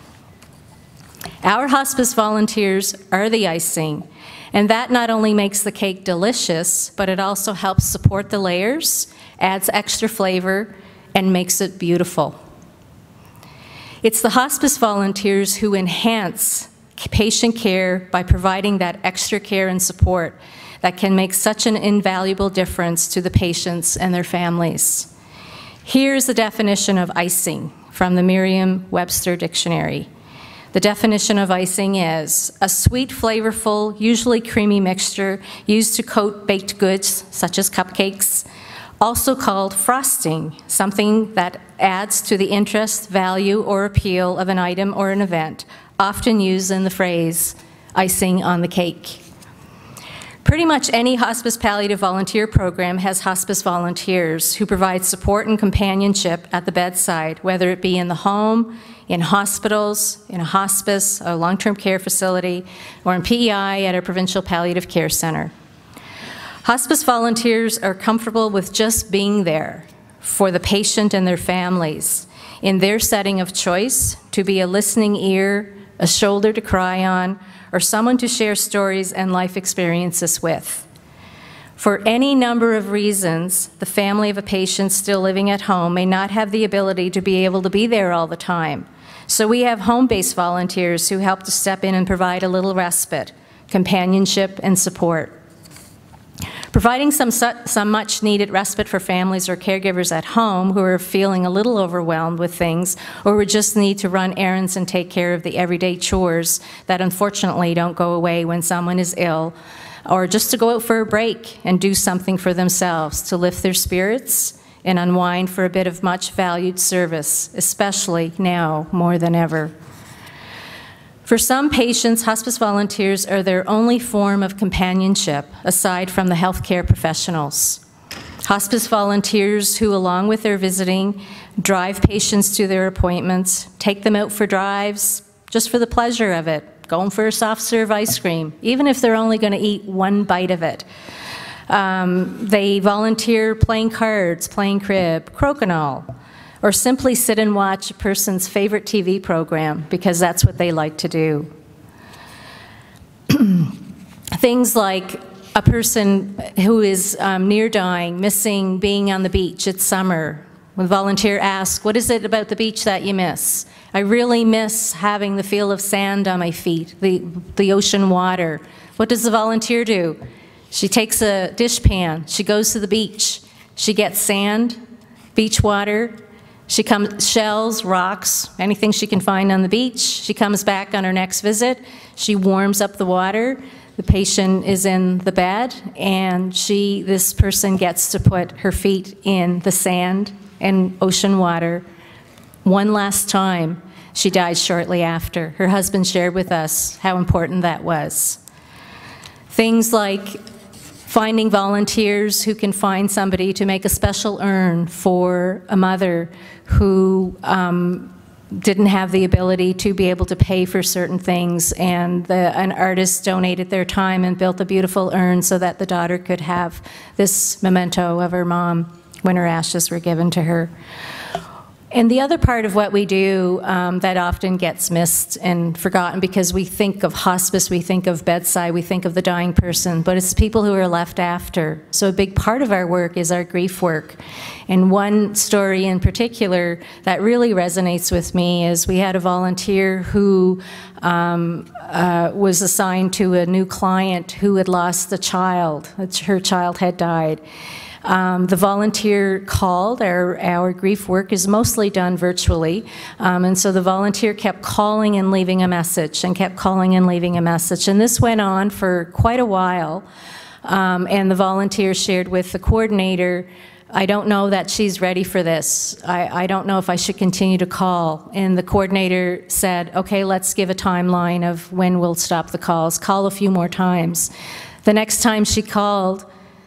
Speaker 2: Our hospice volunteers are the icing, and that not only makes the cake delicious, but it also helps support the layers, adds extra flavor, and makes it beautiful. It's the hospice volunteers who enhance patient care by providing that extra care and support that can make such an invaluable difference to the patients and their families. Here's the definition of icing from the Merriam-Webster Dictionary. The definition of icing is a sweet, flavorful, usually creamy mixture used to coat baked goods, such as cupcakes, also called frosting, something that adds to the interest, value, or appeal of an item or an event, often used in the phrase, icing on the cake. Pretty much any hospice palliative volunteer program has hospice volunteers who provide support and companionship at the bedside, whether it be in the home, in hospitals, in a hospice, a long-term care facility, or in P E I at a provincial palliative care center. Hospice volunteers are comfortable with just being there for the patient and their families in their setting of choice, to be a listening ear, a shoulder to cry on, or someone to share stories and life experiences with. For any number of reasons, the family of a patient still living at home may not have the ability to be able to be there all the time. So we have home-based volunteers who help to step in and provide a little respite, companionship, and support. Providing some, some much-needed respite for families or caregivers at home who are feeling a little overwhelmed with things, or who just need to run errands and take care of the everyday chores that unfortunately don't go away when someone is ill, or just to go out for a break and do something for themselves to lift their spirits and unwind for a bit of much-valued service, especially now more than ever. For some patients, hospice volunteers are their only form of companionship aside from the healthcare professionals. Hospice volunteers who, along with their visiting, drive patients to their appointments, take them out for drives just for the pleasure of it, going for a soft serve ice cream, even if they're only going to eat one bite of it. Um, they volunteer playing cards, playing crib, crokinole, or simply sit and watch a person's favorite T V program because that's what they like to do. Things like a person who is um, near dying, missing being on the beach. It's summer. When the volunteer asks, what is it about the beach that you miss? I really miss having the feel of sand on my feet, the, the ocean water. What does the volunteer do? She takes a dishpan, she goes to the beach, she gets sand, beach water, she comes, shells, rocks, anything she can find on the beach. She comes back on her next visit. She warms up the water. The patient is in the bed, and she, this person gets to put her feet in the sand and ocean water one last time. She died shortly after. Her husband shared with us how important that was. Things like finding volunteers who can find somebody to make a special urn for a mother who um, didn't have the ability to be able to pay for certain things, and the, an artist donated their time and built a beautiful urn so that the daughter could have this memento of her mom when her ashes were given to her. And the other part of what we do um, that often gets missed and forgotten, because we think of hospice, we think of bedside, we think of the dying person, but it's people who are left after. So a big part of our work is our grief work. And one story in particular that really resonates with me is we had a volunteer who um, uh, was assigned to a new client who had lost a child. Her child had died. Um, the volunteer called. Our, our grief work is mostly done virtually, um, and so the volunteer kept calling and leaving a message and kept calling and leaving a message. And this went on for quite a while, um, and the volunteer shared with the coordinator, I don't know that she's ready for this. I, I don't know if I should continue to call. And the coordinator said, okay, let's give a timeline of when we'll stop the calls. Call a few more times. The next time she called,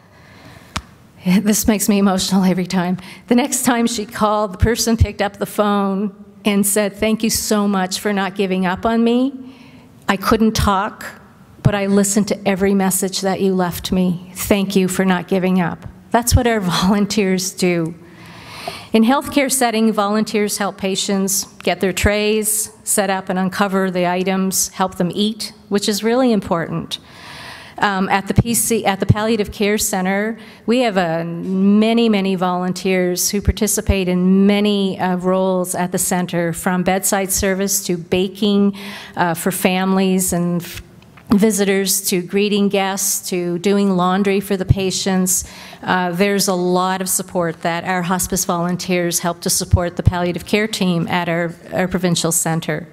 Speaker 2: this makes me emotional every time. The next time she called, the person picked up the phone and said, thank you so much for not giving up on me. I couldn't talk, but I listened to every message that you left me. Thank you for not giving up. That's what our volunteers do. In healthcare setting, volunteers help patients get their trays, set up and uncover the items, help them eat, which is really important. Um, at the P C, at the Palliative Care Center, we have uh, many, many volunteers who participate in many uh, roles at the center, from bedside service to baking uh, for families and f visitors, to greeting guests, to doing laundry for the patients. Uh, there's a lot of support that our hospice volunteers help to support the palliative care team at our, our provincial center.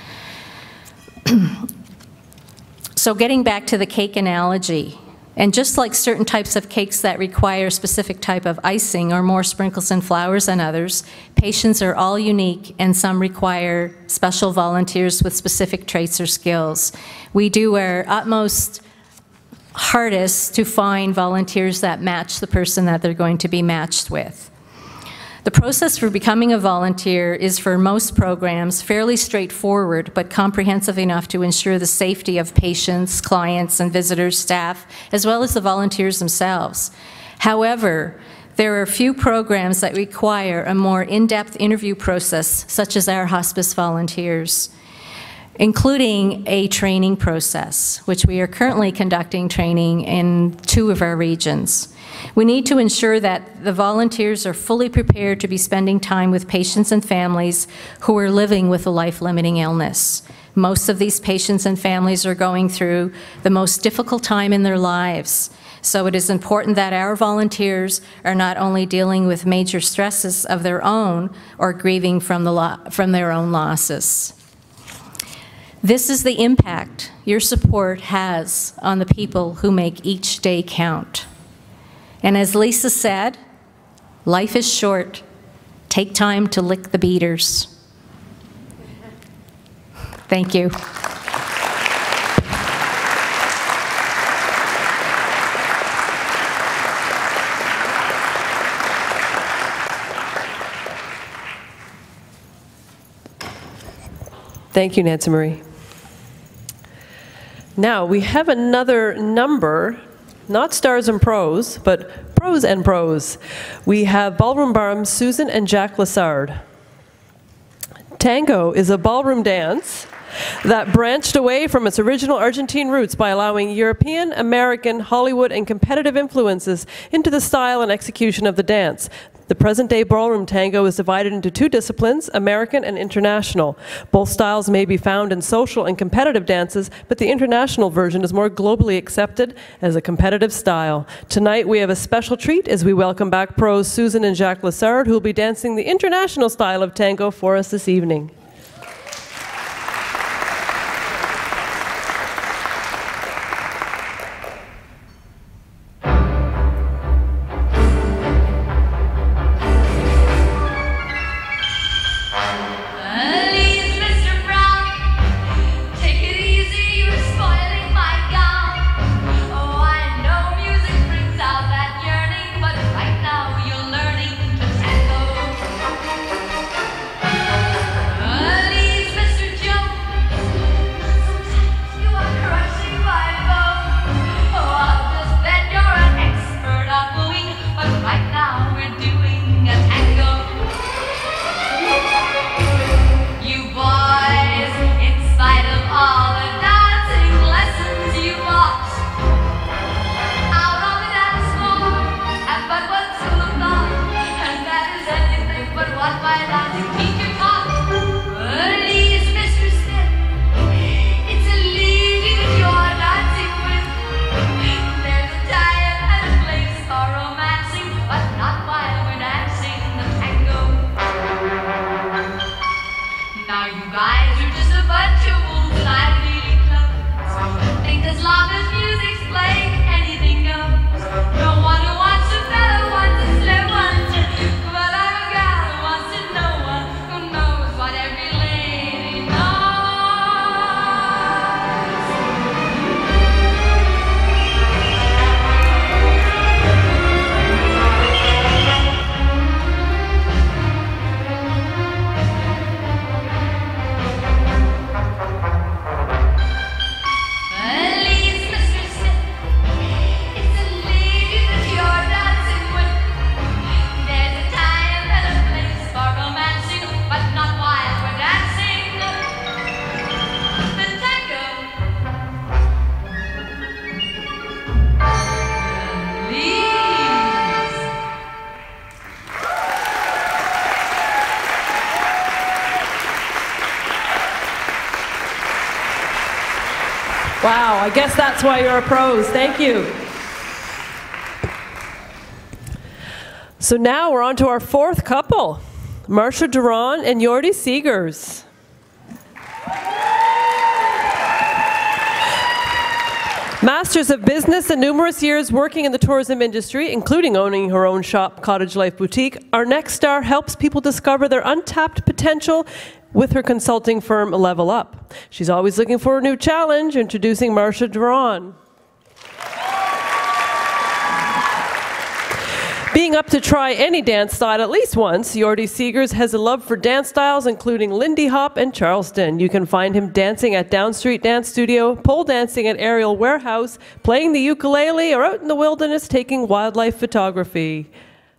Speaker 2: So getting back to the cake analogy, and just like certain types of cakes that require a specific type of icing or more sprinkles and flowers than others, patients are all unique, and some require special volunteers with specific traits or skills. We do our utmost hardest to find volunteers that match the person that they're going to be matched with. The process for becoming a volunteer is, for most programs, fairly straightforward but comprehensive enough to ensure the safety of patients, clients, and visitors, staff, as well as the volunteers themselves. However, there are a few programs that require a more in-depth interview process, such as our hospice volunteers, including a training process, which we are currently conducting training in two of our regions. We need to ensure that the volunteers are fully prepared to be spending time with patients and families who are living with a life-limiting illness. Most of these patients and families are going through the most difficult time in their lives. So it is important that our volunteers are not only dealing with major stresses of their own or grieving from, the lo- from their own losses. This is the impact your support has on the people who make each day count. And as Lisa said, life is short. Take time to lick the beaters. Thank you.
Speaker 4: Thank you, Nancy Marie. Now, we have another number, not stars and pros, but pros and pros. We have Ballroom Barham's Susan and Jack Lassard. Tango is a ballroom dance that branched away from its original Argentine roots by allowing European, American, Hollywood, and competitive influences into the style and execution of the dance. The present-day ballroom tango is divided into two disciplines, American and international. Both styles may be found in social and competitive dances, but the international version is more globally accepted as a competitive style. Tonight we have a special treat as we welcome back pros Susan and Jacques Lassard, who will be dancing the international style of tango for us this evening. Wow, I guess that's why you're pros. Thank you. So now we're on to our fourth couple, Marcia Duran and Jordi Seegers. Masters of Business and numerous years working in the tourism industry, including owning her own shop, Cottage Life Boutique, our next star helps people discover their untapped potential with her consulting firm, Level Up. She's always looking for a new challenge, introducing Marcia Duran. Being up to try any dance style at least once, Jordy Seegers has a love for dance styles including Lindy Hop and Charleston. You can find him dancing at Down Street Dance Studio, pole dancing at Aerial Warehouse, playing the ukulele, or out in the wilderness taking wildlife photography.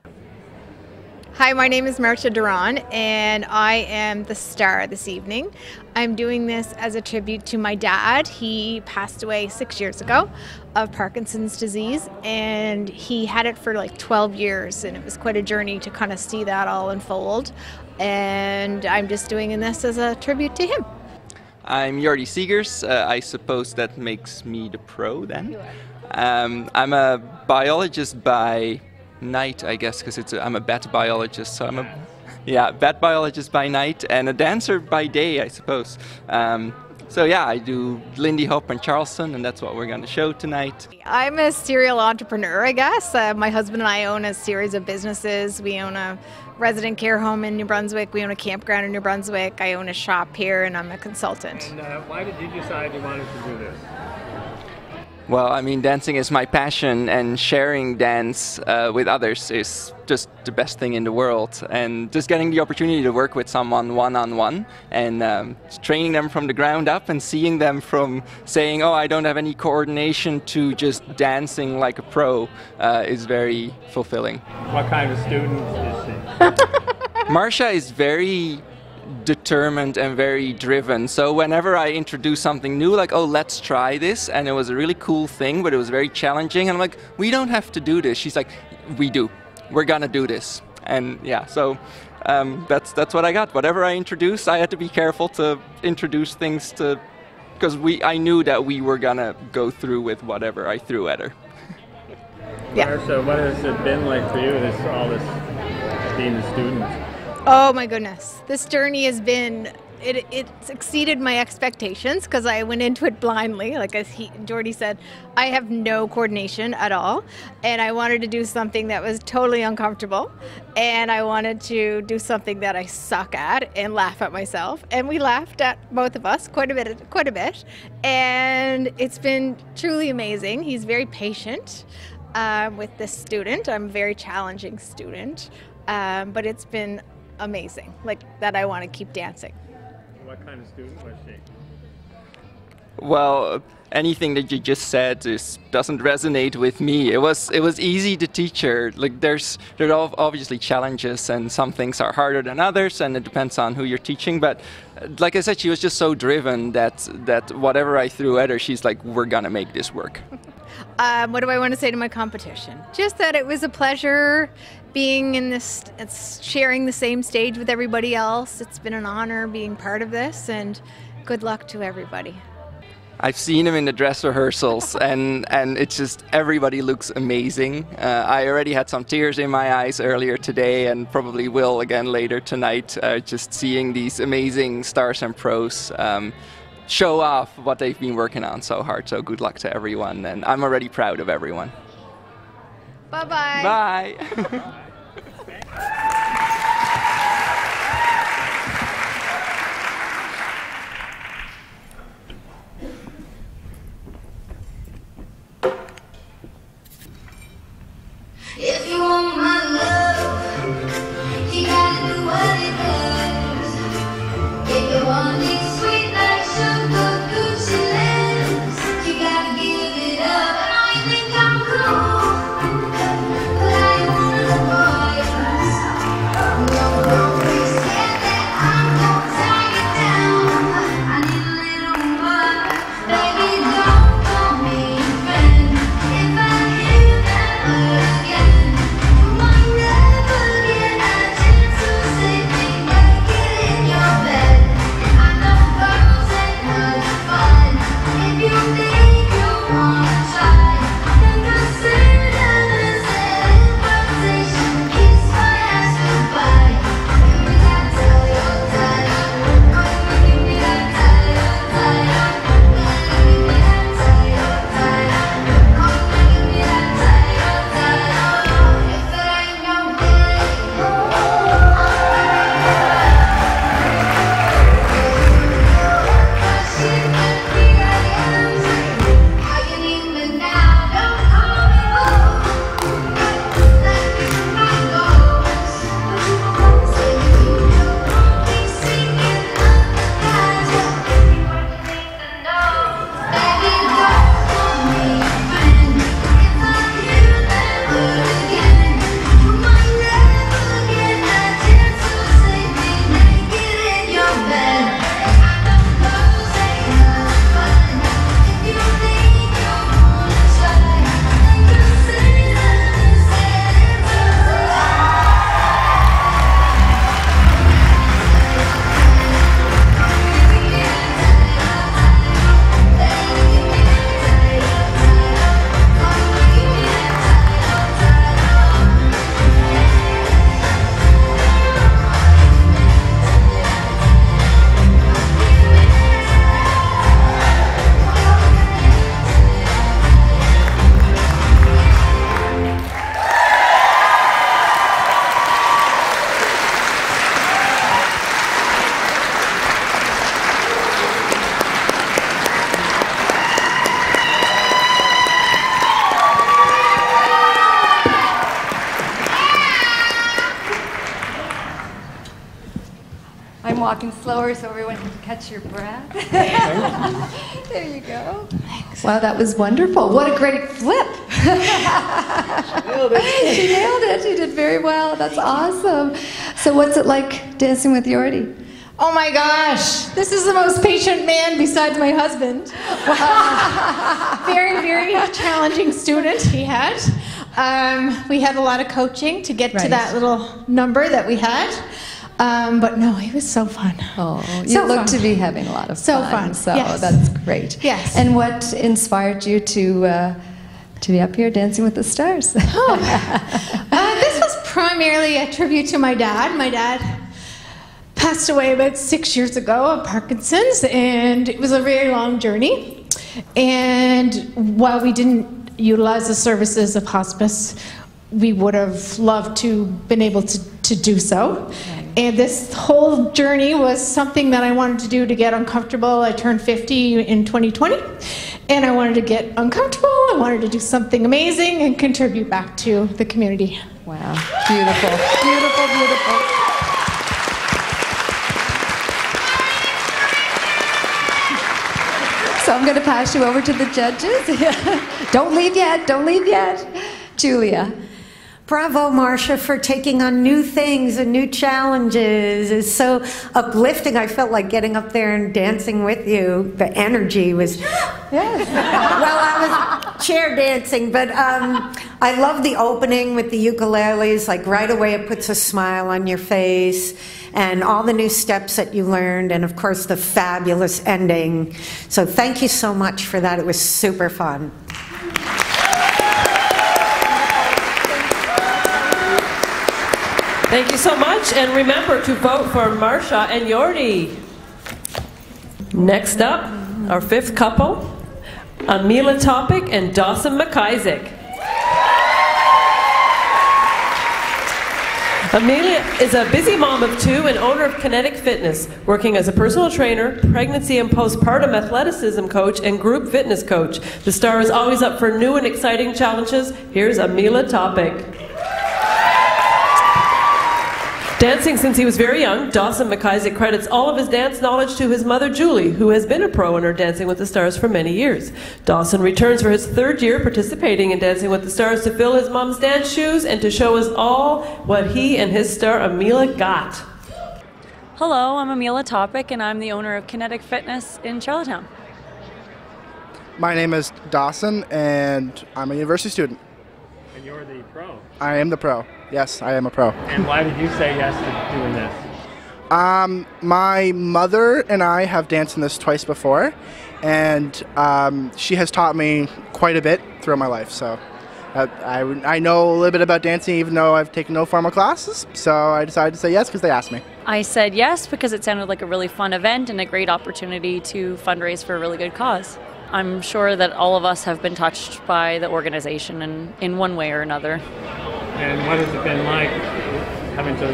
Speaker 18: Hi, my name is Marcia Duran, and I am the star this evening. I'm doing this as a tribute to my dad. He passed away six years ago of Parkinson's disease, and he had it for like twelve years, and it was quite a journey to kind of see that all unfold. And I'm just doing this as a tribute to him.
Speaker 19: I'm Jordy Seegers. Uh, I suppose that makes me the pro then. Um, I'm a biologist by night, I guess, because it's a, I'm a bat biologist, so I'm a yeah bat biologist by night and a dancer by day, I suppose. Um, so yeah, I do Lindy Hop and Charleston, and that's what we're going to show tonight.
Speaker 18: I'm a serial entrepreneur, I guess. Uh, my husband and I own a series of businesses. We own a resident care home in New Brunswick. We own a campground in New Brunswick. I own a shop here, and I'm a consultant.
Speaker 3: And uh, why did you decide you wanted to do this?
Speaker 19: Well, I mean, dancing is my passion, and sharing dance uh, with others is just the best thing in the world. And just getting the opportunity to work with someone one-on-one and um, training them from the ground up and seeing them from saying, oh, I don't have any coordination, to just dancing like a pro uh, is very fulfilling.
Speaker 3: What kind of student is she?
Speaker 19: Marcia is very determined and very driven. So whenever I introduce something new, like, oh, let's try this, and it was a really cool thing, but it was very challenging, and I'm like, we don't have to do this. She's like, we do. We're gonna do this. And yeah, so um, that's that's what I got. Whatever I introduced, I had to be careful to introduce things to, because we I knew that we were gonna go through with whatever I threw at her.
Speaker 3: Yeah. So what has it been like for you, this all this being a student?
Speaker 18: Oh my goodness, this journey has been, it, it's exceeded my expectations, because I went into it blindly. Like as he, Jordy said, I have no coordination at all, and I wanted to do something that was totally uncomfortable, and I wanted to do something that I suck at and laugh at myself, and we laughed at both of us quite a bit, quite a bit, and it's been truly amazing. He's very patient uh, with this student. I'm a very challenging student, um, but it's been amazing, like that I want to keep dancing.
Speaker 3: What kind of student was she?
Speaker 19: Well, anything that you just said is, doesn't resonate with me. It was it was easy to teach her. Like there's there are obviously challenges, and some things are harder than others, and it depends on who you're teaching. But like I said, she was just so driven that that whatever I threw at her, she's like, we're gonna make this work.
Speaker 18: Um, what do I want to say to my competition? Just that it was a pleasure being in this, it's sharing the same stage with everybody else. It's been an honor being part of this, and good luck to everybody.
Speaker 19: I've seen him in the dress rehearsals, and, and it's just, everybody looks amazing. Uh, I already had some tears in my eyes earlier today, and probably will again later tonight, uh, just seeing these amazing stars and pros um, show off what they've been working on so hard. So good luck to everyone, and I'm already proud of everyone.
Speaker 18: Bye-bye.
Speaker 19: Bye.
Speaker 8: If you want my love, you gotta do what it does. If you want it sweet like sugar, Gucci lips, you gotta give it up. I know you think I'm cool, but I wanna
Speaker 5: walking slower so everyone can catch your breath. There you go. Thanks. Wow, that was wonderful. What a great flip. She nailed it. She nailed it. She did very well. That's awesome. So what's it like dancing with Yordi?
Speaker 18: Oh my gosh, this is the most patient man besides my husband. Uh, very, very challenging student he had. Um, we had a lot of coaching to get right. to that little number that we had. Um, but no, it was so fun.
Speaker 5: Oh, you
Speaker 18: so
Speaker 5: look
Speaker 18: fun.
Speaker 5: to be having a lot of
Speaker 18: so
Speaker 5: fun.
Speaker 18: fun.
Speaker 5: So
Speaker 18: yes.
Speaker 5: that's great.
Speaker 18: Yes.
Speaker 5: And what inspired you to uh, to be up here dancing with the stars?
Speaker 18: Oh. uh, this was primarily a tribute to my dad. My dad passed away about six years ago of Parkinson's, and it was a very long journey. And while we didn't utilize the services of hospice, we would have loved to been able to, to do so. Right. And this whole journey was something that I wanted to do to get uncomfortable. I turned fifty in twenty twenty, and I wanted to get uncomfortable. I wanted to do something amazing and contribute back to the community.
Speaker 5: Wow, beautiful, beautiful, beautiful. So I'm going to pass you over to the judges. Don't leave yet, don't leave yet. Julia.
Speaker 9: Bravo, Marcia, for taking on new things and new challenges. It's so uplifting. I felt like getting up there and dancing with you. The energy was... Yes. Well, I was chair dancing, but um, I love the opening with the ukuleles. Like right away it puts a smile on your face, and all the new steps that you learned, and of course the fabulous ending. So thank you so much for that. It was super fun.
Speaker 4: Thank you so much, and remember to vote for Marcia and Yordi. Next up, our fifth couple, Amila Topic and Dawson McIsaac. Amelia is a busy mom of two and owner of Kinetic Fitness, working as a personal trainer, pregnancy and postpartum athleticism coach, and group fitness coach. The star is always up for new and exciting challenges. Here's Amila Topic. Dancing since he was very young, Dawson McIsaac credits all of his dance knowledge to his mother, Julie, who has been a pro in her Dancing with the Stars for many years. Dawson returns for his third year participating in Dancing with the Stars to fill his mom's dance shoes and to show us all what he and his star, Amila, got.
Speaker 20: Hello, I'm Amila Topic, and I'm the owner of Kinetic Fitness in Charlottetown.
Speaker 21: My name is Dawson, and I'm a university student.
Speaker 3: And you're the pro.
Speaker 21: I am the pro. Yes, I am a pro.
Speaker 3: And why did you say yes to doing this?
Speaker 21: Um, my mother and I have danced in this twice before, and um, she has taught me quite a bit throughout my life. So uh, I, I know a little bit about dancing, even though I've taken no formal classes. So I decided to say yes because they asked me.
Speaker 20: I said yes because it sounded like a really fun event and a great opportunity to fundraise for a really good cause. I'm sure that all of us have been touched by the organization in, in one way or another.
Speaker 3: And what has it been like having to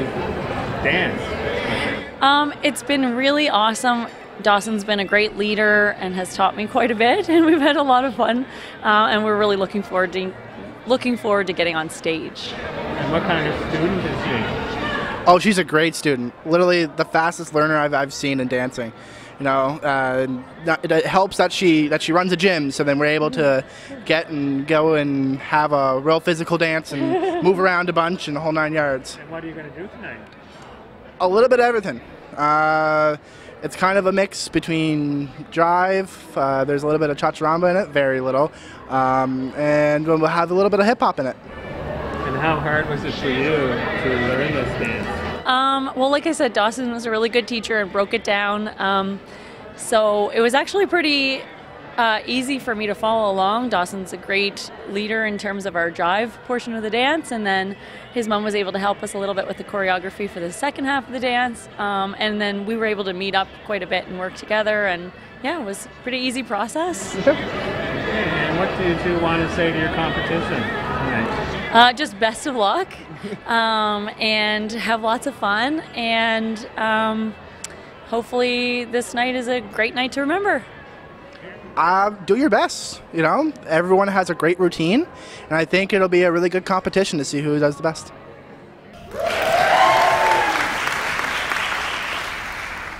Speaker 3: dance?
Speaker 20: Um, it's been really awesome. Dawson's been a great leader and has taught me quite a bit, and we've had a lot of fun. Uh, and we're really looking forward to looking forward to getting on stage.
Speaker 3: And what kind of student is she?
Speaker 21: Oh, she's a great student. Literally the fastest learner I've, I've seen in dancing. You know, uh, it helps that she that she runs a gym, so then we're able to get and go and have a real physical dance and move around a bunch and the whole nine yards.
Speaker 3: And what are you going to do tonight?
Speaker 21: A little bit of everything. Uh, it's kind of a mix between jive, uh, there's a little bit of cha-cha-ramba in it, very little, um, and we'll have a little bit of hip-hop in it.
Speaker 3: And how hard was it for you to learn this dance?
Speaker 20: Um, well, like I said, Dawson was a really good teacher and broke it down. Um, so it was actually pretty uh, easy for me to follow along. Dawson's a great leader in terms of our jive portion of the dance, and then his mom was able to help us a little bit with the choreography for the second half of the dance. Um, and then we were able to meet up quite a bit and work together, and yeah, it was a pretty easy process.
Speaker 3: Okay, and what do you two want to say to your competition tonight?
Speaker 20: Uh, just best of luck, um, and have lots of fun, and um, hopefully this night is a great night to remember.
Speaker 21: Uh, do your best, you know. Everyone has a great routine, and I think it'll be a really good competition to see who does the best.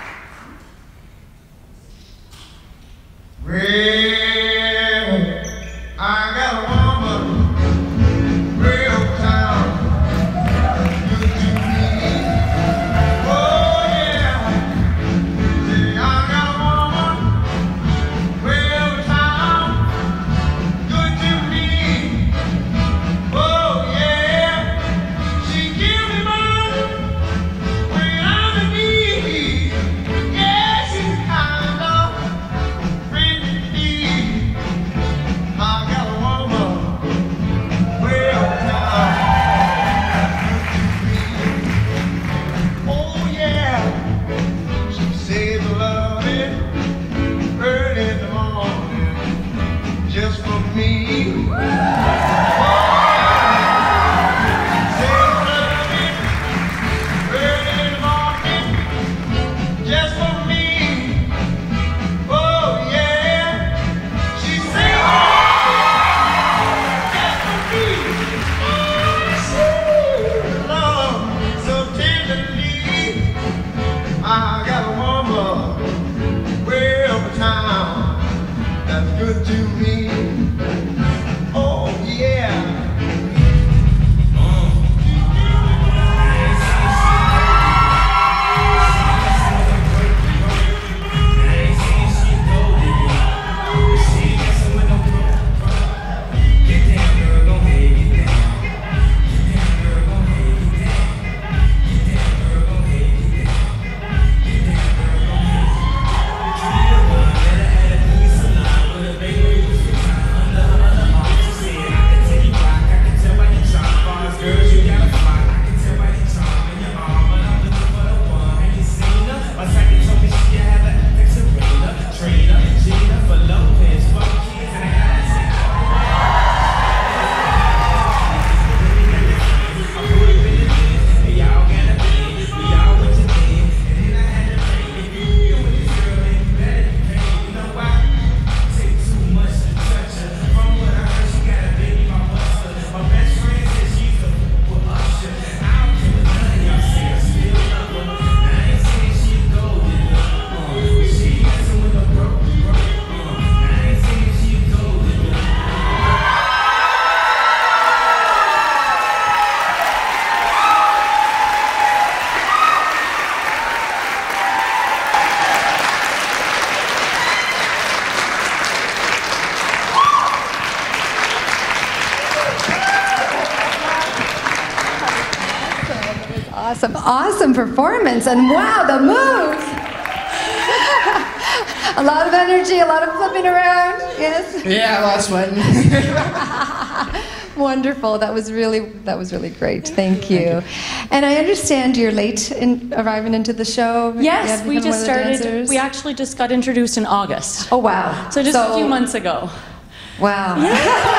Speaker 5: Awesome, awesome performance, and wow, the moves! A lot of energy, a lot of flipping around, yes?
Speaker 1: Yeah, a lot of sweating.
Speaker 5: Wonderful, that was really, that was really great, thank you. Thank you. And I understand you're late in arriving into the show.
Speaker 20: Yes, we just started, we actually just got introduced in August.
Speaker 5: Oh wow.
Speaker 20: So just
Speaker 5: so,
Speaker 20: a few months ago.
Speaker 5: Wow. Yeah.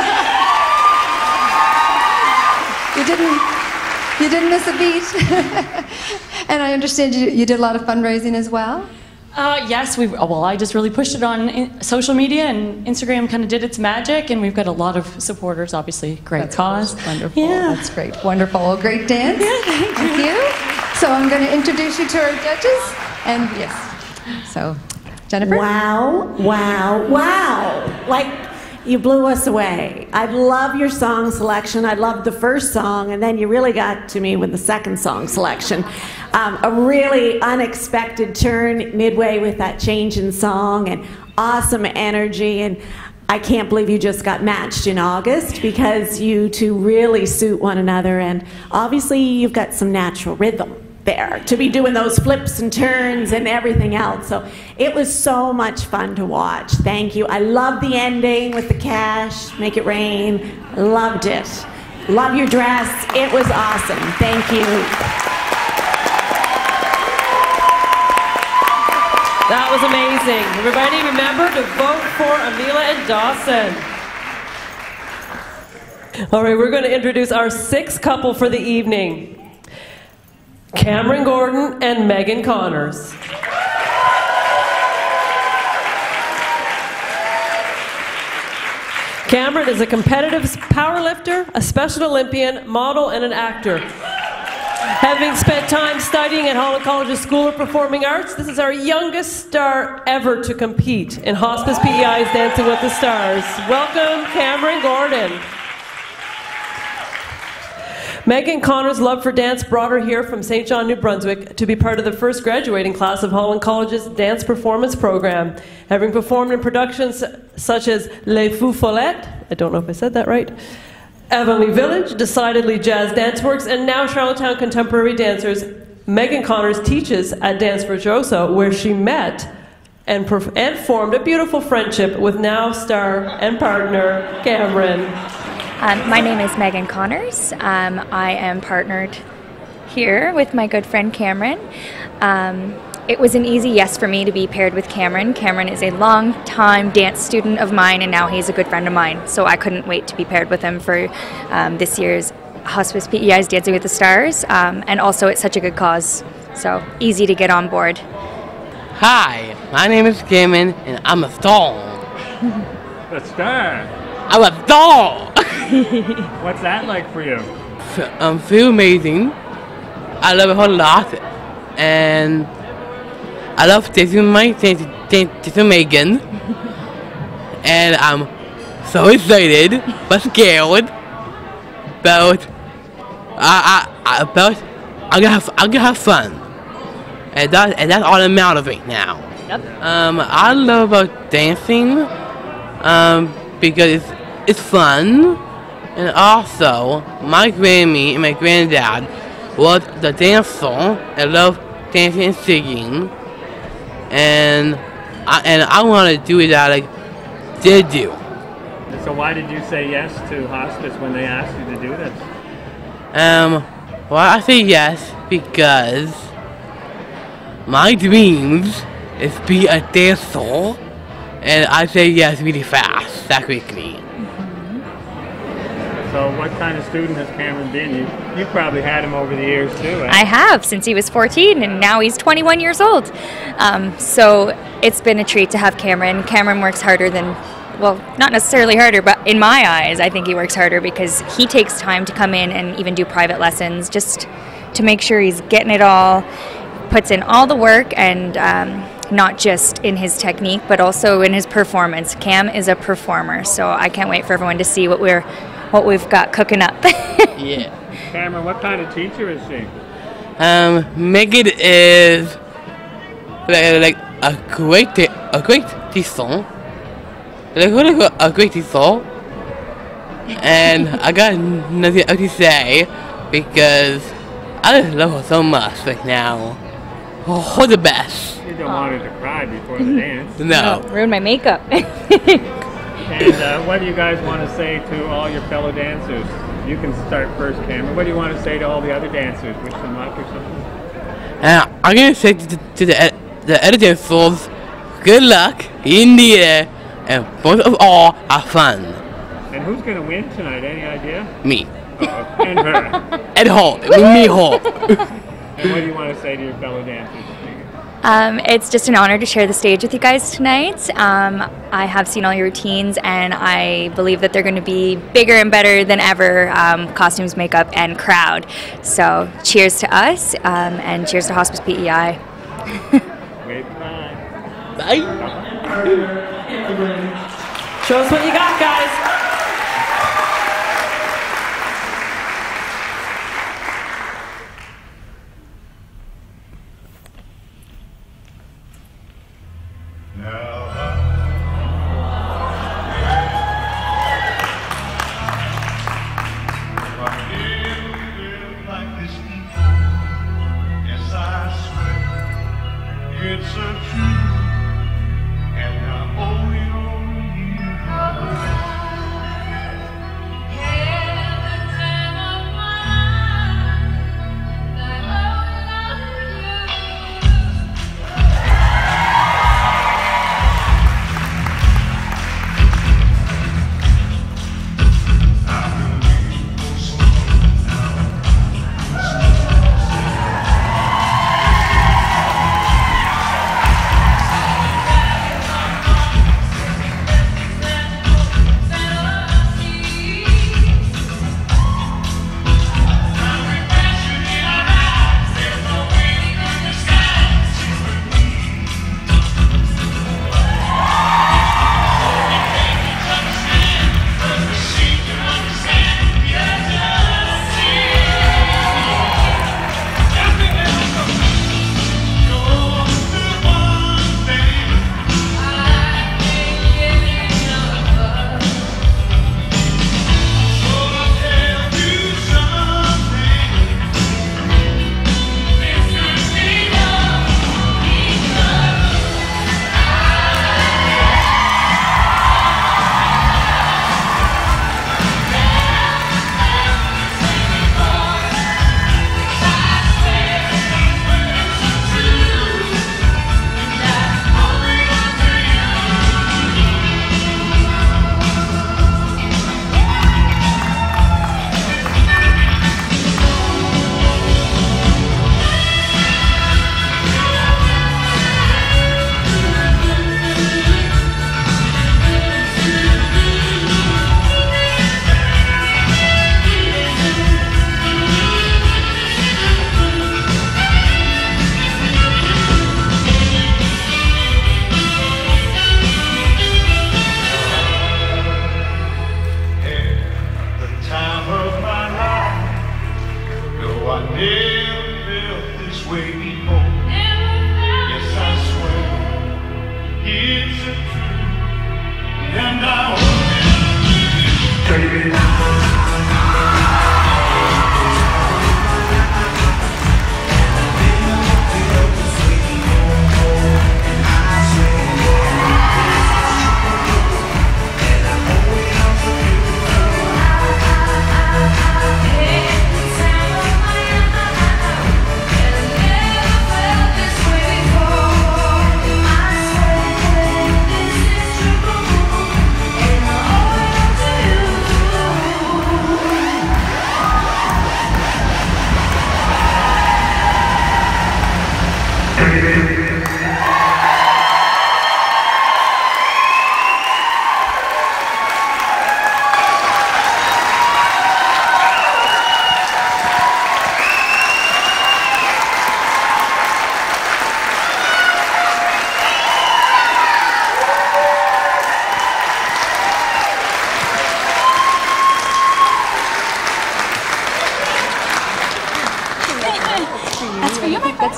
Speaker 5: You didn't, you didn't miss a beat. And I understand you, you did a lot of fundraising as well?
Speaker 20: Uh, yes, we well, I just really pushed it on in social media, and Instagram kind of did its magic, and we've got a lot of supporters, obviously. Great
Speaker 5: That's
Speaker 20: cause.
Speaker 5: Wonderful.
Speaker 20: Yeah.
Speaker 5: That's great. Wonderful. Well, great dance.
Speaker 20: Yeah, thank,
Speaker 5: thank you. you. So I'm going to introduce you to our judges. And yes. So, Jennifer?
Speaker 9: Wow, wow, wow. Like, you blew us away. I love your song selection. I loved the first song, and then you really got to me with the second song selection. Um, a really unexpected turn midway with that change in song, and awesome energy. And I can't believe you just got matched in August, because you two really suit one another, and obviously you've got some natural rhythm there to be doing those flips and turns and everything else. So it was so much fun to watch. Thank you. I love the ending with the cash, make it rain. Loved it. Love your dress. It was awesome. Thank you.
Speaker 4: That was amazing. Everybody remember to vote for Amila and Dawson. All right, we're going to introduce our sixth couple for the evening. Cameron Gordon and Megan Connors. Cameron is a competitive powerlifter, a Special Olympian, model, and an actor. Having spent time studying at Holland College's School of Performing Arts, this is our youngest star ever to compete in Hospice P E I's Dancing with the Stars. Welcome, Cameron Gordon. Megan Connor's love for dance brought her here from Saint John, New Brunswick to be part of the first graduating class of Holland College's dance performance program. Having performed in productions such as Les Fous Follettes, I don't know if I said that right, Avonlea Village, Decidedly Jazz Dance Works, and now Charlottetown Contemporary Dancers, Megan Connors teaches at Dance Virtuoso, where she met and, and formed a beautiful friendship with now star and partner Cameron.
Speaker 1: Um, my name is Megan Connors. Um, I am partnered here with my good friend Cameron. Um, it was an easy yes for me to be paired with Cameron. Cameron is a long-time dance student of mine, and now he's a good friend of mine. So I couldn't wait to be paired with him for um, this year's Hospice P E I's Dancing with the Stars. Um, and also, it's such a good cause, so easy to get on board.
Speaker 22: Hi, my name is Cameron, and I'm a star.
Speaker 3: A star?
Speaker 22: I'm a star!
Speaker 3: What's that like for you?
Speaker 22: I um, feel amazing. I love it a whole lot, and I love dancing with my dancing Megan, and I'm so excited but scared about I I about I'm gonna have I'm gonna have fun, and that and that's all I'm out of right now.
Speaker 1: Yep.
Speaker 22: Um, I love about dancing, um, because it's it's fun. And also, my Grammy and my granddad was the dancer. I love dancing and singing, and I and I want to do that like they do.
Speaker 3: So why did you say yes to hospice when they asked you to do this?
Speaker 22: Um, well, I say yes because my dreams is be a dancer, and I say yes really fast, that quickly.
Speaker 3: So what kind of student has Cameron been? You, you probably had him over the years too, eh?
Speaker 1: I have, since he was fourteen, and now he's twenty-one years old. Um, so it's been a treat to have Cameron. Cameron works harder than, well, not necessarily harder, but in my eyes, I think he works harder because he takes time to come in and even do private lessons just to make sure he's getting it all, puts in all the work, and um, not just in his technique, but also in his performance. Cam is a performer, so I can't wait for everyone to see what we're what we've got cooking up.
Speaker 22: Yeah.
Speaker 3: Cameron, what kind of teacher is she?
Speaker 22: Um, Megan is like, like a great a great teacher, like really a great teacher, and I got nothing else to say because I just love her so much right now. Oh, the best.
Speaker 3: You don't want her to cry before the dance.
Speaker 22: No.
Speaker 1: No, ruin my makeup.
Speaker 3: And uh, what do you guys want to say to all your fellow dancers? You can start first, Cameron. What do you want to say to all the other dancers? Wish them luck or something?
Speaker 22: Uh, I'm gonna say to, to the the other dancers, good luck in the air, and most of all, have fun.
Speaker 3: And who's going to win tonight? Any idea?
Speaker 22: Me.
Speaker 3: Uh-oh. And her.
Speaker 22: And her. Me, her.
Speaker 3: And what do you want to say to your fellow dancers?
Speaker 1: Um, it's just an honor to share the stage with you guys tonight. Um, I have seen all your routines, and I believe that they're going to be bigger and better than ever, um, costumes, makeup, and crowd. So cheers to us, um, and cheers to Hospice P E I.
Speaker 3: Wait, bye.
Speaker 22: Bye.
Speaker 4: Show us what you got, guys.
Speaker 8: It's a truth, and I owe it on you.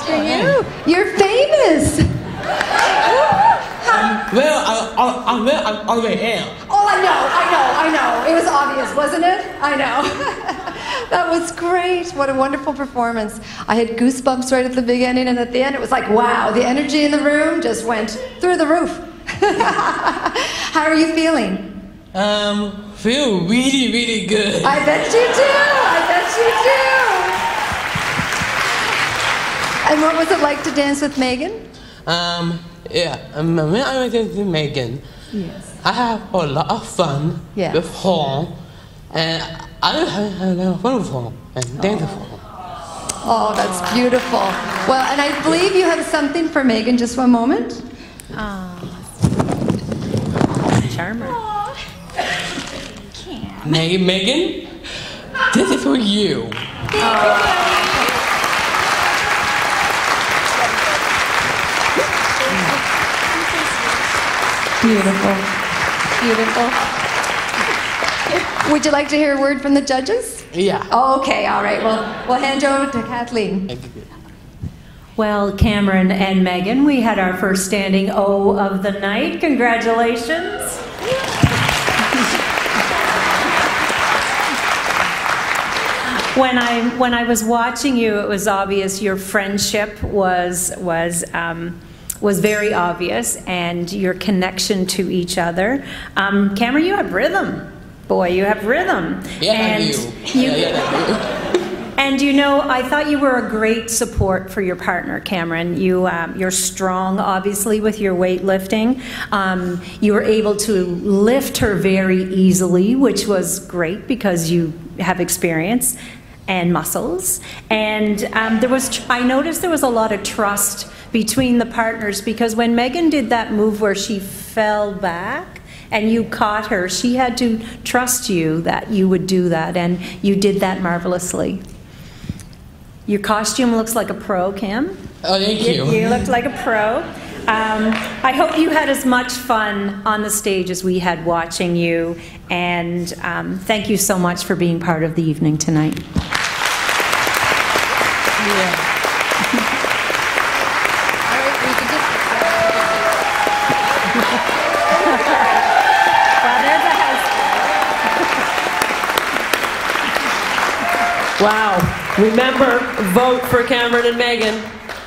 Speaker 5: for you. You're famous.
Speaker 22: Well, I, I, I, well, I already am.
Speaker 5: Oh, I know, I know, I know. It was obvious, wasn't it? I know. That was great. What a wonderful performance. I had goosebumps right at the beginning, and at the end it was like, wow, the energy in the room just went through the roof. How are you feeling?
Speaker 22: Um, feel really, really good.
Speaker 5: I bet you do. I bet you do. And what was it like to dance with Megan?
Speaker 22: Um, yeah, um, when I went to Megan,
Speaker 5: yes.
Speaker 22: I have a lot of fun
Speaker 5: yeah.
Speaker 22: with her, and I have a lot of fun with her and dance with her.
Speaker 5: Oh, that's beautiful. Well, and I believe you have something for Megan. Just one moment.
Speaker 17: Oh, charmer.
Speaker 22: Hey, Megan, this is for you.
Speaker 5: Oh. Beautiful. Beautiful. Would you like to hear a word from the judges?
Speaker 22: Yeah.
Speaker 5: Okay, all right. Well, we'll hand you over to Kathleen.
Speaker 17: Well, Cameron and Megan, we had our first standing O of the night. Congratulations. When I when I was watching you, it was obvious your friendship was was um, was very obvious, and your connection to each other. Um, Cameron, you have rhythm. Boy, you have rhythm.
Speaker 22: Yeah,
Speaker 17: and
Speaker 22: I do.
Speaker 17: You,
Speaker 22: yeah, yeah, I do.
Speaker 17: And you know, I thought you were a great support for your partner, Cameron. You, um, you're strong, obviously, with your weightlifting. Um, you were able to lift her very easily, which was great because you have experience and muscles. And um, there was, I noticed there was a lot of trust between the partners, because when Megan did that move where she fell back and you caught her, she had to trust you that you would do that, and you did that marvelously. Your costume looks like a pro, Cam.
Speaker 22: Oh, thank you.
Speaker 17: You, you looked like a pro. Um, I hope you had as much fun on the stage as we had watching you, and um, thank you so much for being part of the evening tonight.
Speaker 22: Yeah.
Speaker 4: Wow. Remember, vote for Cameron and Megan.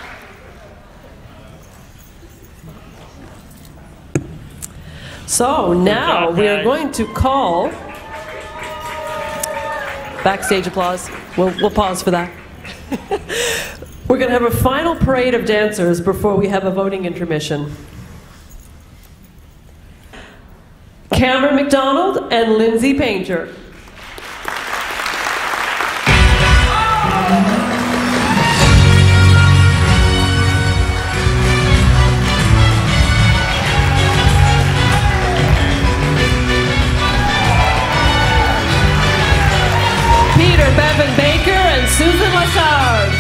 Speaker 4: So now
Speaker 3: job,
Speaker 4: we are
Speaker 3: guys.
Speaker 4: going to call backstage applause. We'll, we'll pause for that. We're going to have a final parade of dancers before we have a voting intermission. Cameron McDonald and Lindsay Painter. Bevan Baker and Susan Lassard.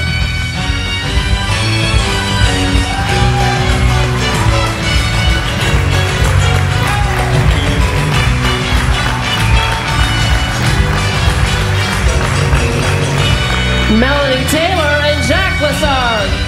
Speaker 4: Melanie Taylor and Jack Lassard.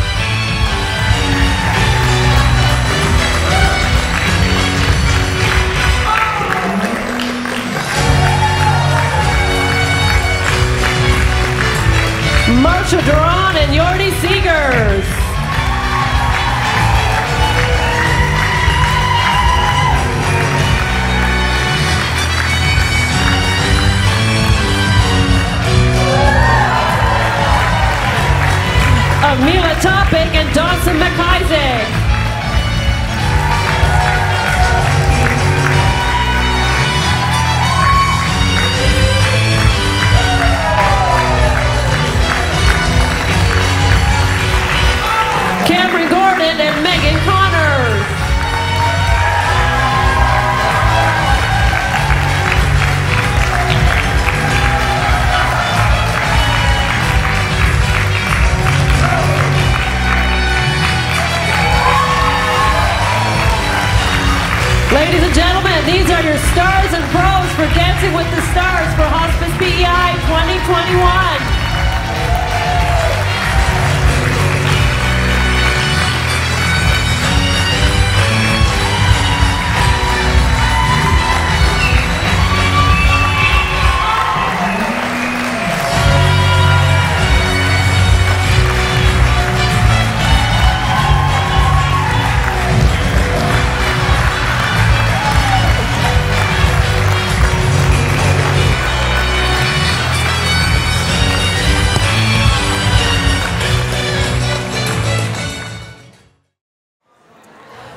Speaker 4: Marsha Duran and Yordi Seegers. Amila Topic and Dawson McIsaac. Cameron Gordon and Megan Connors. Ladies and gentlemen, these are your stars and pros for Dancing with the Stars for Hospice P E I twenty twenty-one.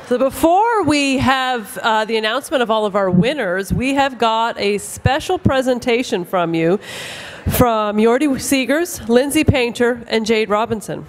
Speaker 4: So before we have uh, the announcement of all of our winners, we have got a special presentation from you, from Jordy Seegers, Lindsay Painter, and Jade Robinson.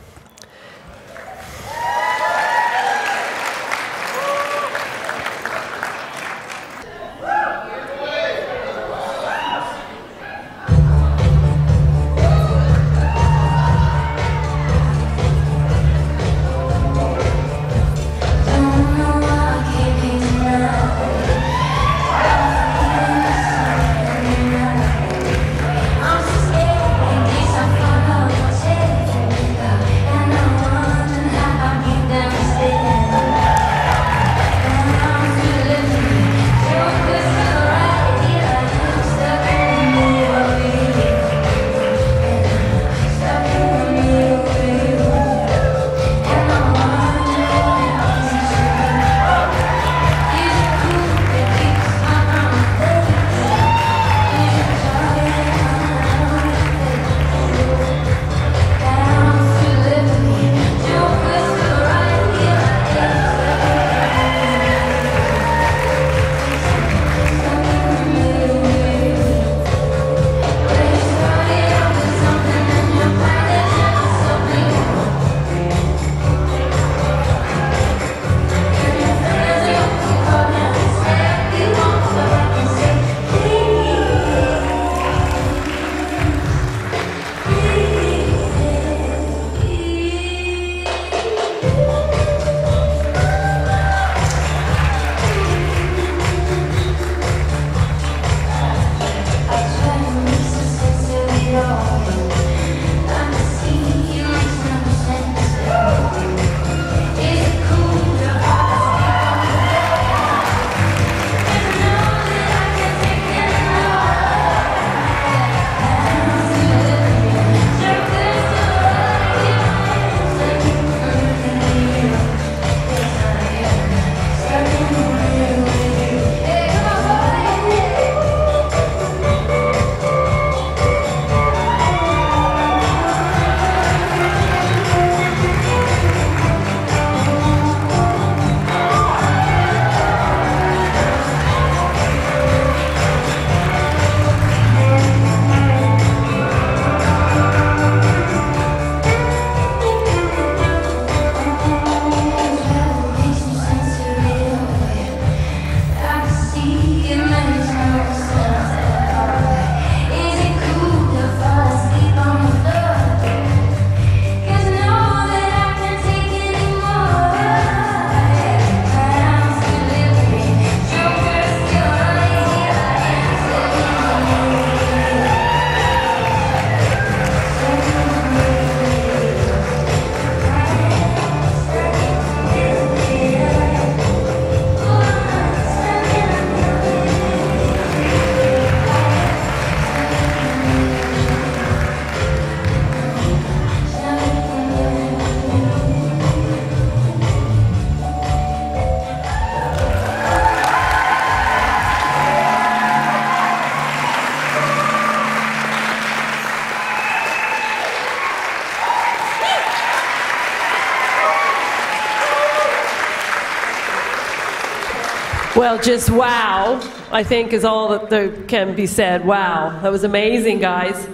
Speaker 4: Well, just wow, I think is all that there can be said. Wow, that was amazing, guys.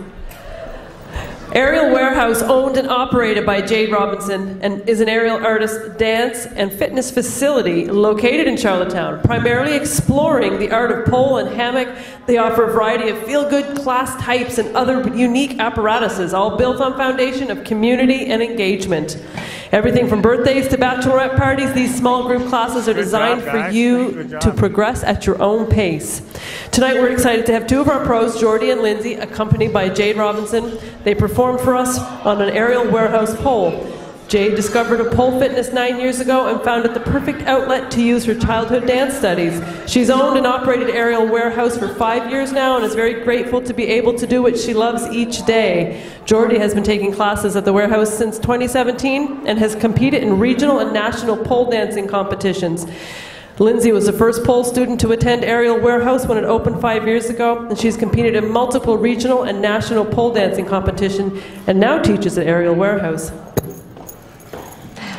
Speaker 4: Aerial Warehouse, owned and operated by Jade Robinson, and is an aerial artist, dance, and fitness facility located in Charlottetown, primarily exploring the art of pole and hammock. They offer a variety of feel-good class types and other unique apparatuses, all built on foundation of community and engagement. Everything from birthdays to bachelorette parties, these small group classes are designed for you to progress at your own pace. Tonight we're excited to have two of our pros, Jordy and Lindsay, accompanied by Jade Robinson. They performed for us on an aerial warehouse pole. Jade discovered a pole fitness nine years ago and found it the perfect outlet to use her childhood dance studies. She's owned and operated Aerial Warehouse for five years now and is very grateful to be able to do what she loves each day. Jordy has been taking classes at the warehouse since twenty seventeen and has competed in regional and national pole dancing competitions. Lindsay was the first pole student to attend Aerial Warehouse when it opened five years ago, and she's competed in multiple regional and national pole dancing competitions and now teaches at Aerial Warehouse.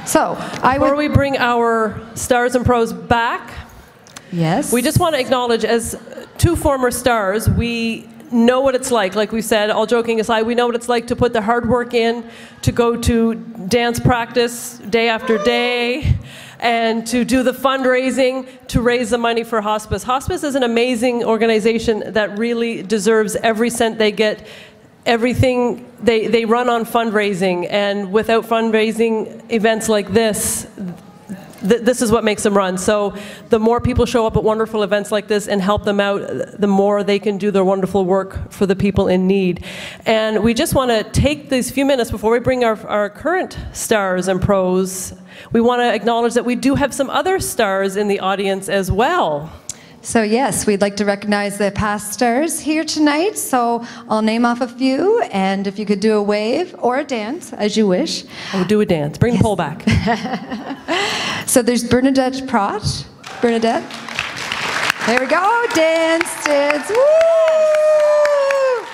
Speaker 4: So, I Before we bring our stars and pros back,
Speaker 5: yes,
Speaker 4: we just want to acknowledge, as two former stars, we know what it's like. Like we said, all joking aside, we know what it's like to put the hard work in, to go to dance practice day after day, and to do the fundraising to raise the money for Hospice. Hospice is an amazing organization that really deserves every cent they get. Everything, they, they run on fundraising, and without fundraising events like this, th this is what makes them run. So the more people show up at wonderful events like this and help them out, the more they can do their wonderful work for the people in need. And we just want to take these few minutes before we bring our, our current stars and pros. We want to acknowledge that we do have some other stars in the audience as well.
Speaker 5: So yes, we'd like to recognize the past stars here tonight. So I'll name off a few, and if you could do a wave or a dance, as you wish.
Speaker 4: Oh, do a dance. Bring yes. the pole back.
Speaker 5: So there's Bernadette Pratt. Bernadette. There we go. Dance, dance. Woo!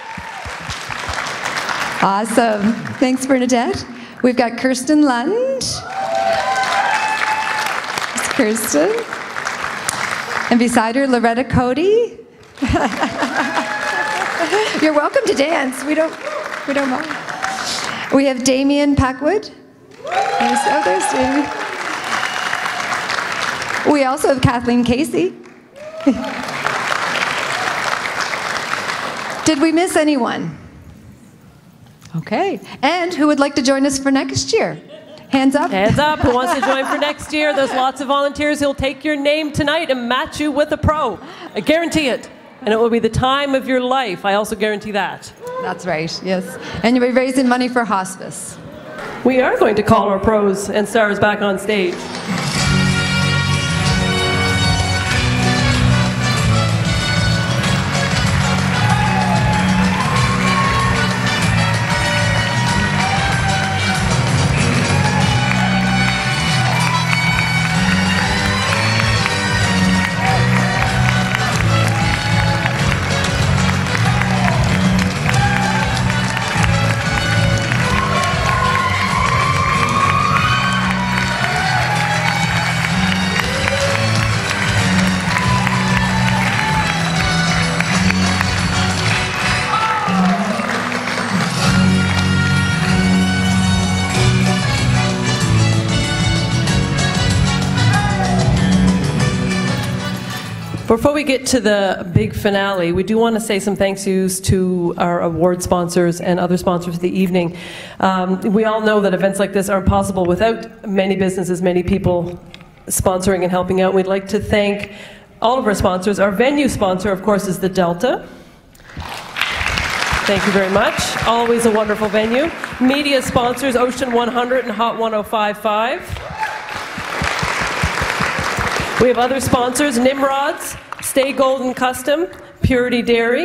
Speaker 5: Awesome. Thanks, Bernadette. We've got Kirsten Lund. It's Kirsten. And beside her, Loretta Cody. You're welcome to dance. We don't, we don't mind. We have Damien Packwood. There's, oh, there's Damien. We also have Kathleen Casey. Did we miss anyone? Okay. And who would like to join us for next year? Hands up.
Speaker 4: Hands up. Who wants to join for next year? There's lots of volunteers who'll take your name tonight and match you with a pro. I guarantee it. And it will be the time of your life. I also guarantee that.
Speaker 5: That's right, yes. And you'll be raising money for hospice.
Speaker 4: We are going to call our pros and stars back on stage. Before we get to the big finale, we do want to say some thank yous to our award sponsors and other sponsors of the evening. Um, we all know that events like this aren't possible without many businesses, many people sponsoring and helping out. We'd like to thank all of our sponsors. Our venue sponsor, of course, is the Delta. Thank you very much. Always a wonderful venue. Media sponsors, Ocean one hundred and Hot one oh five point five. We have other sponsors, Nimrods, Stay Golden Custom, Purity Dairy.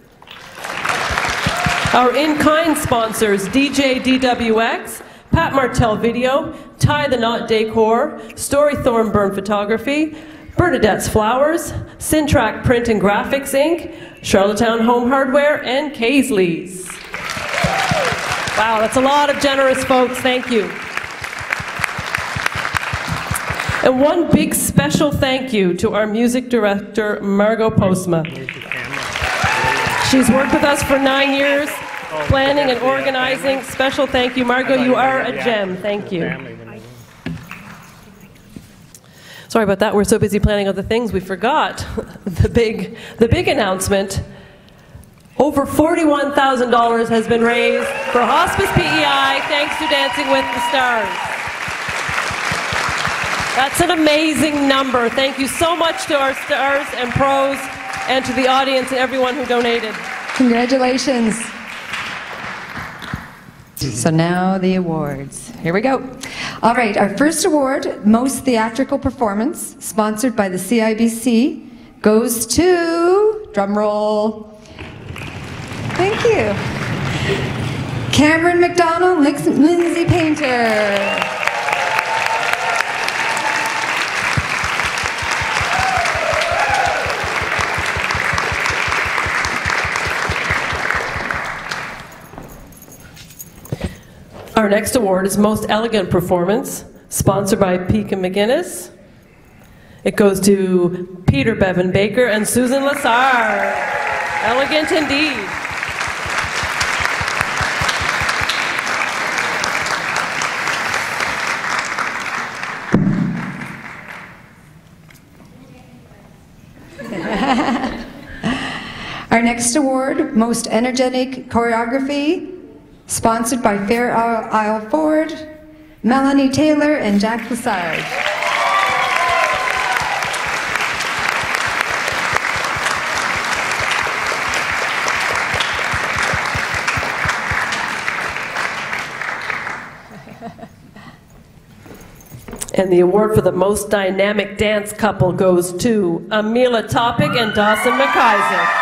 Speaker 4: Our in-kind sponsors, D J D W X, Pat Martel Video, Tie the Knot Decor, Story Thornburn Photography, Bernadette's Flowers, Syntrack Print and Graphics Incorporated, Charlottetown Home Hardware, and Kaisley's. Wow, that's a lot of generous folks. Thank you. And one big special thank you to our music director, Margot Postma. She's worked with us for nine years, planning and organizing. Special thank you, Margot. You are a gem. Thank you. Sorry about that. We're so busy planning other things, we forgot the big, the big announcement. Over forty-one thousand dollars has been raised for Hospice P E I, thanks to Dancing with the Stars. That's an amazing number. Thank you so much to our stars and pros and to the audience and everyone who donated.
Speaker 5: Congratulations. So now the awards. Here we go. All right, our first award, Most Theatrical Performance, sponsored by the C I B C, goes to, drum roll. Thank you. Cameron McDonald, Lindsay Painter.
Speaker 4: Our next award is Most Elegant Performance, sponsored by Peek and McGinnis. It goes to Peter Bevan Baker and Susan Lassar. Elegant indeed.
Speaker 5: Our next award, Most Energetic Choreography, sponsored by Fair Isle Ford, Melanie Taylor and Jack Lassard.
Speaker 4: And the award for the most dynamic dance couple goes to Amila Topic and Dawson McIsaac.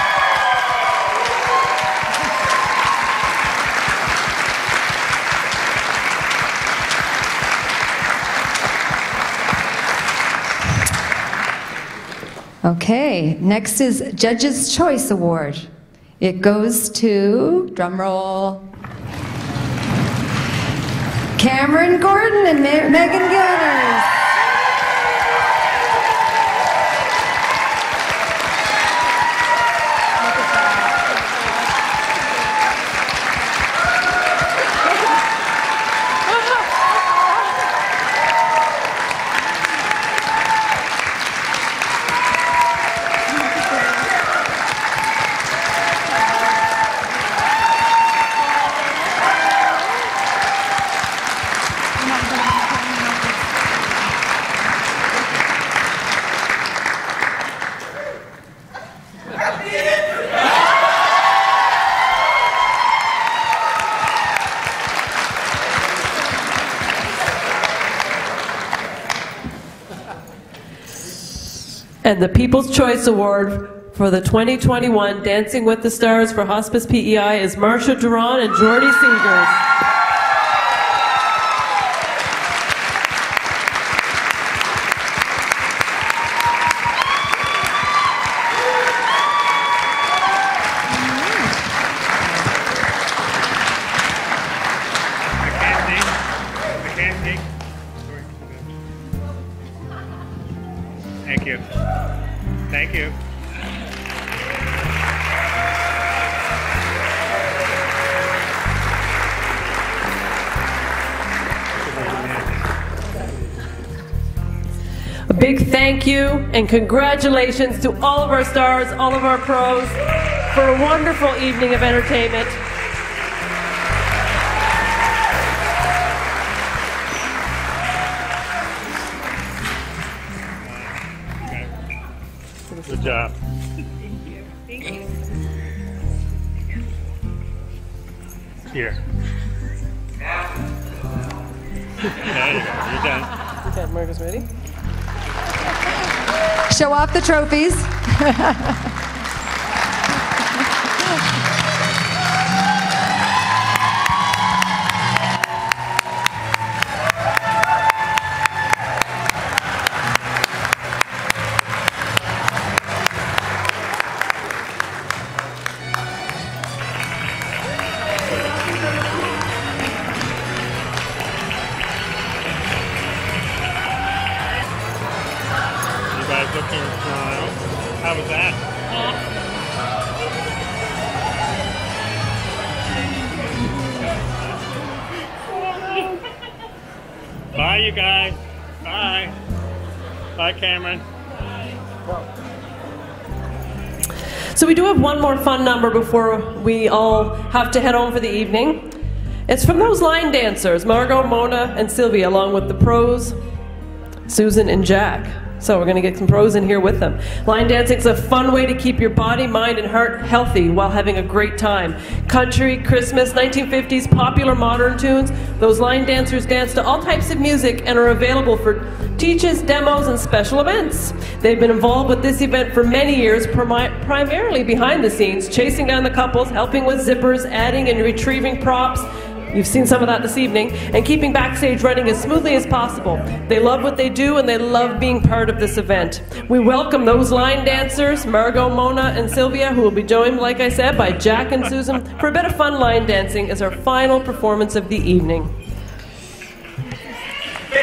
Speaker 5: Okay, next is Judge's Choice Award. It goes to, drum roll, Cameron Gordon and Ma Megan Gillers.
Speaker 4: And the People's Choice Award for the twenty twenty-one Dancing with the Stars for Hospice P E I is Marsha Duran and Jordy Seegers.
Speaker 3: Thank you. Thank you.
Speaker 4: A big thank you and congratulations to all of our stars, all of our pros, for a wonderful evening of entertainment.
Speaker 3: Good job.
Speaker 18: Thank you. Thank you.
Speaker 3: Here. There you go. You're done.
Speaker 4: Okay, Margaret's ready.
Speaker 5: Show off the trophies.
Speaker 3: Looking smile. How was that? Bye, you guys. Bye. Bye, Cameron.
Speaker 4: So we do have one more fun number before we all have to head home for the evening. It's from those line dancers, Margot, Mona, and Sylvia, along with the pros, Susan and Jack. So we're going to get some pros in here with them. Line dancing is a fun way to keep your body, mind, and heart healthy while having a great time. Country, Christmas, nineteen fifties, popular modern tunes. Those line dancers dance to all types of music and are available for teaches, demos, and special events. They've been involved with this event for many years, primi primarily behind the scenes, chasing down the couples, helping with zippers, adding and retrieving props. You've seen some of that this evening, and keeping backstage running as smoothly as possible. They love what they do and they love being part of this event. We welcome those line dancers, Margot, Mona, and Sylvia, who will be joined, like I said, by Jack and Susan for a bit of fun line dancing as our final performance of the evening.
Speaker 8: Hey!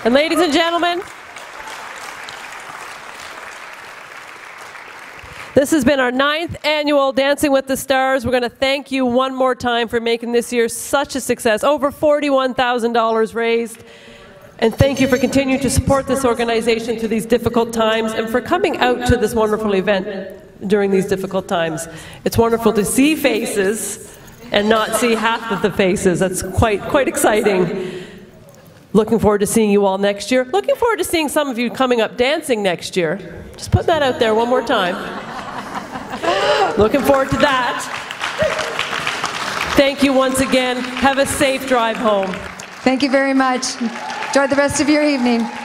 Speaker 4: And ladies and gentlemen, this has been our ninth annual Dancing with the Stars. We're going to thank you one more time for making this year such a success. Over forty-one thousand dollars raised. And thank you for continuing to support this organization through these difficult times and for coming out to this wonderful event during these difficult times. It's wonderful to see faces and not see half of the faces. That's quite, quite exciting. Looking forward to seeing you all next year. Looking forward to seeing some of you coming up dancing next year. Just put that out there one more time. Looking forward to that. Thank you once again. Have a safe drive home.
Speaker 5: Thank you very much. Enjoy the rest of your evening.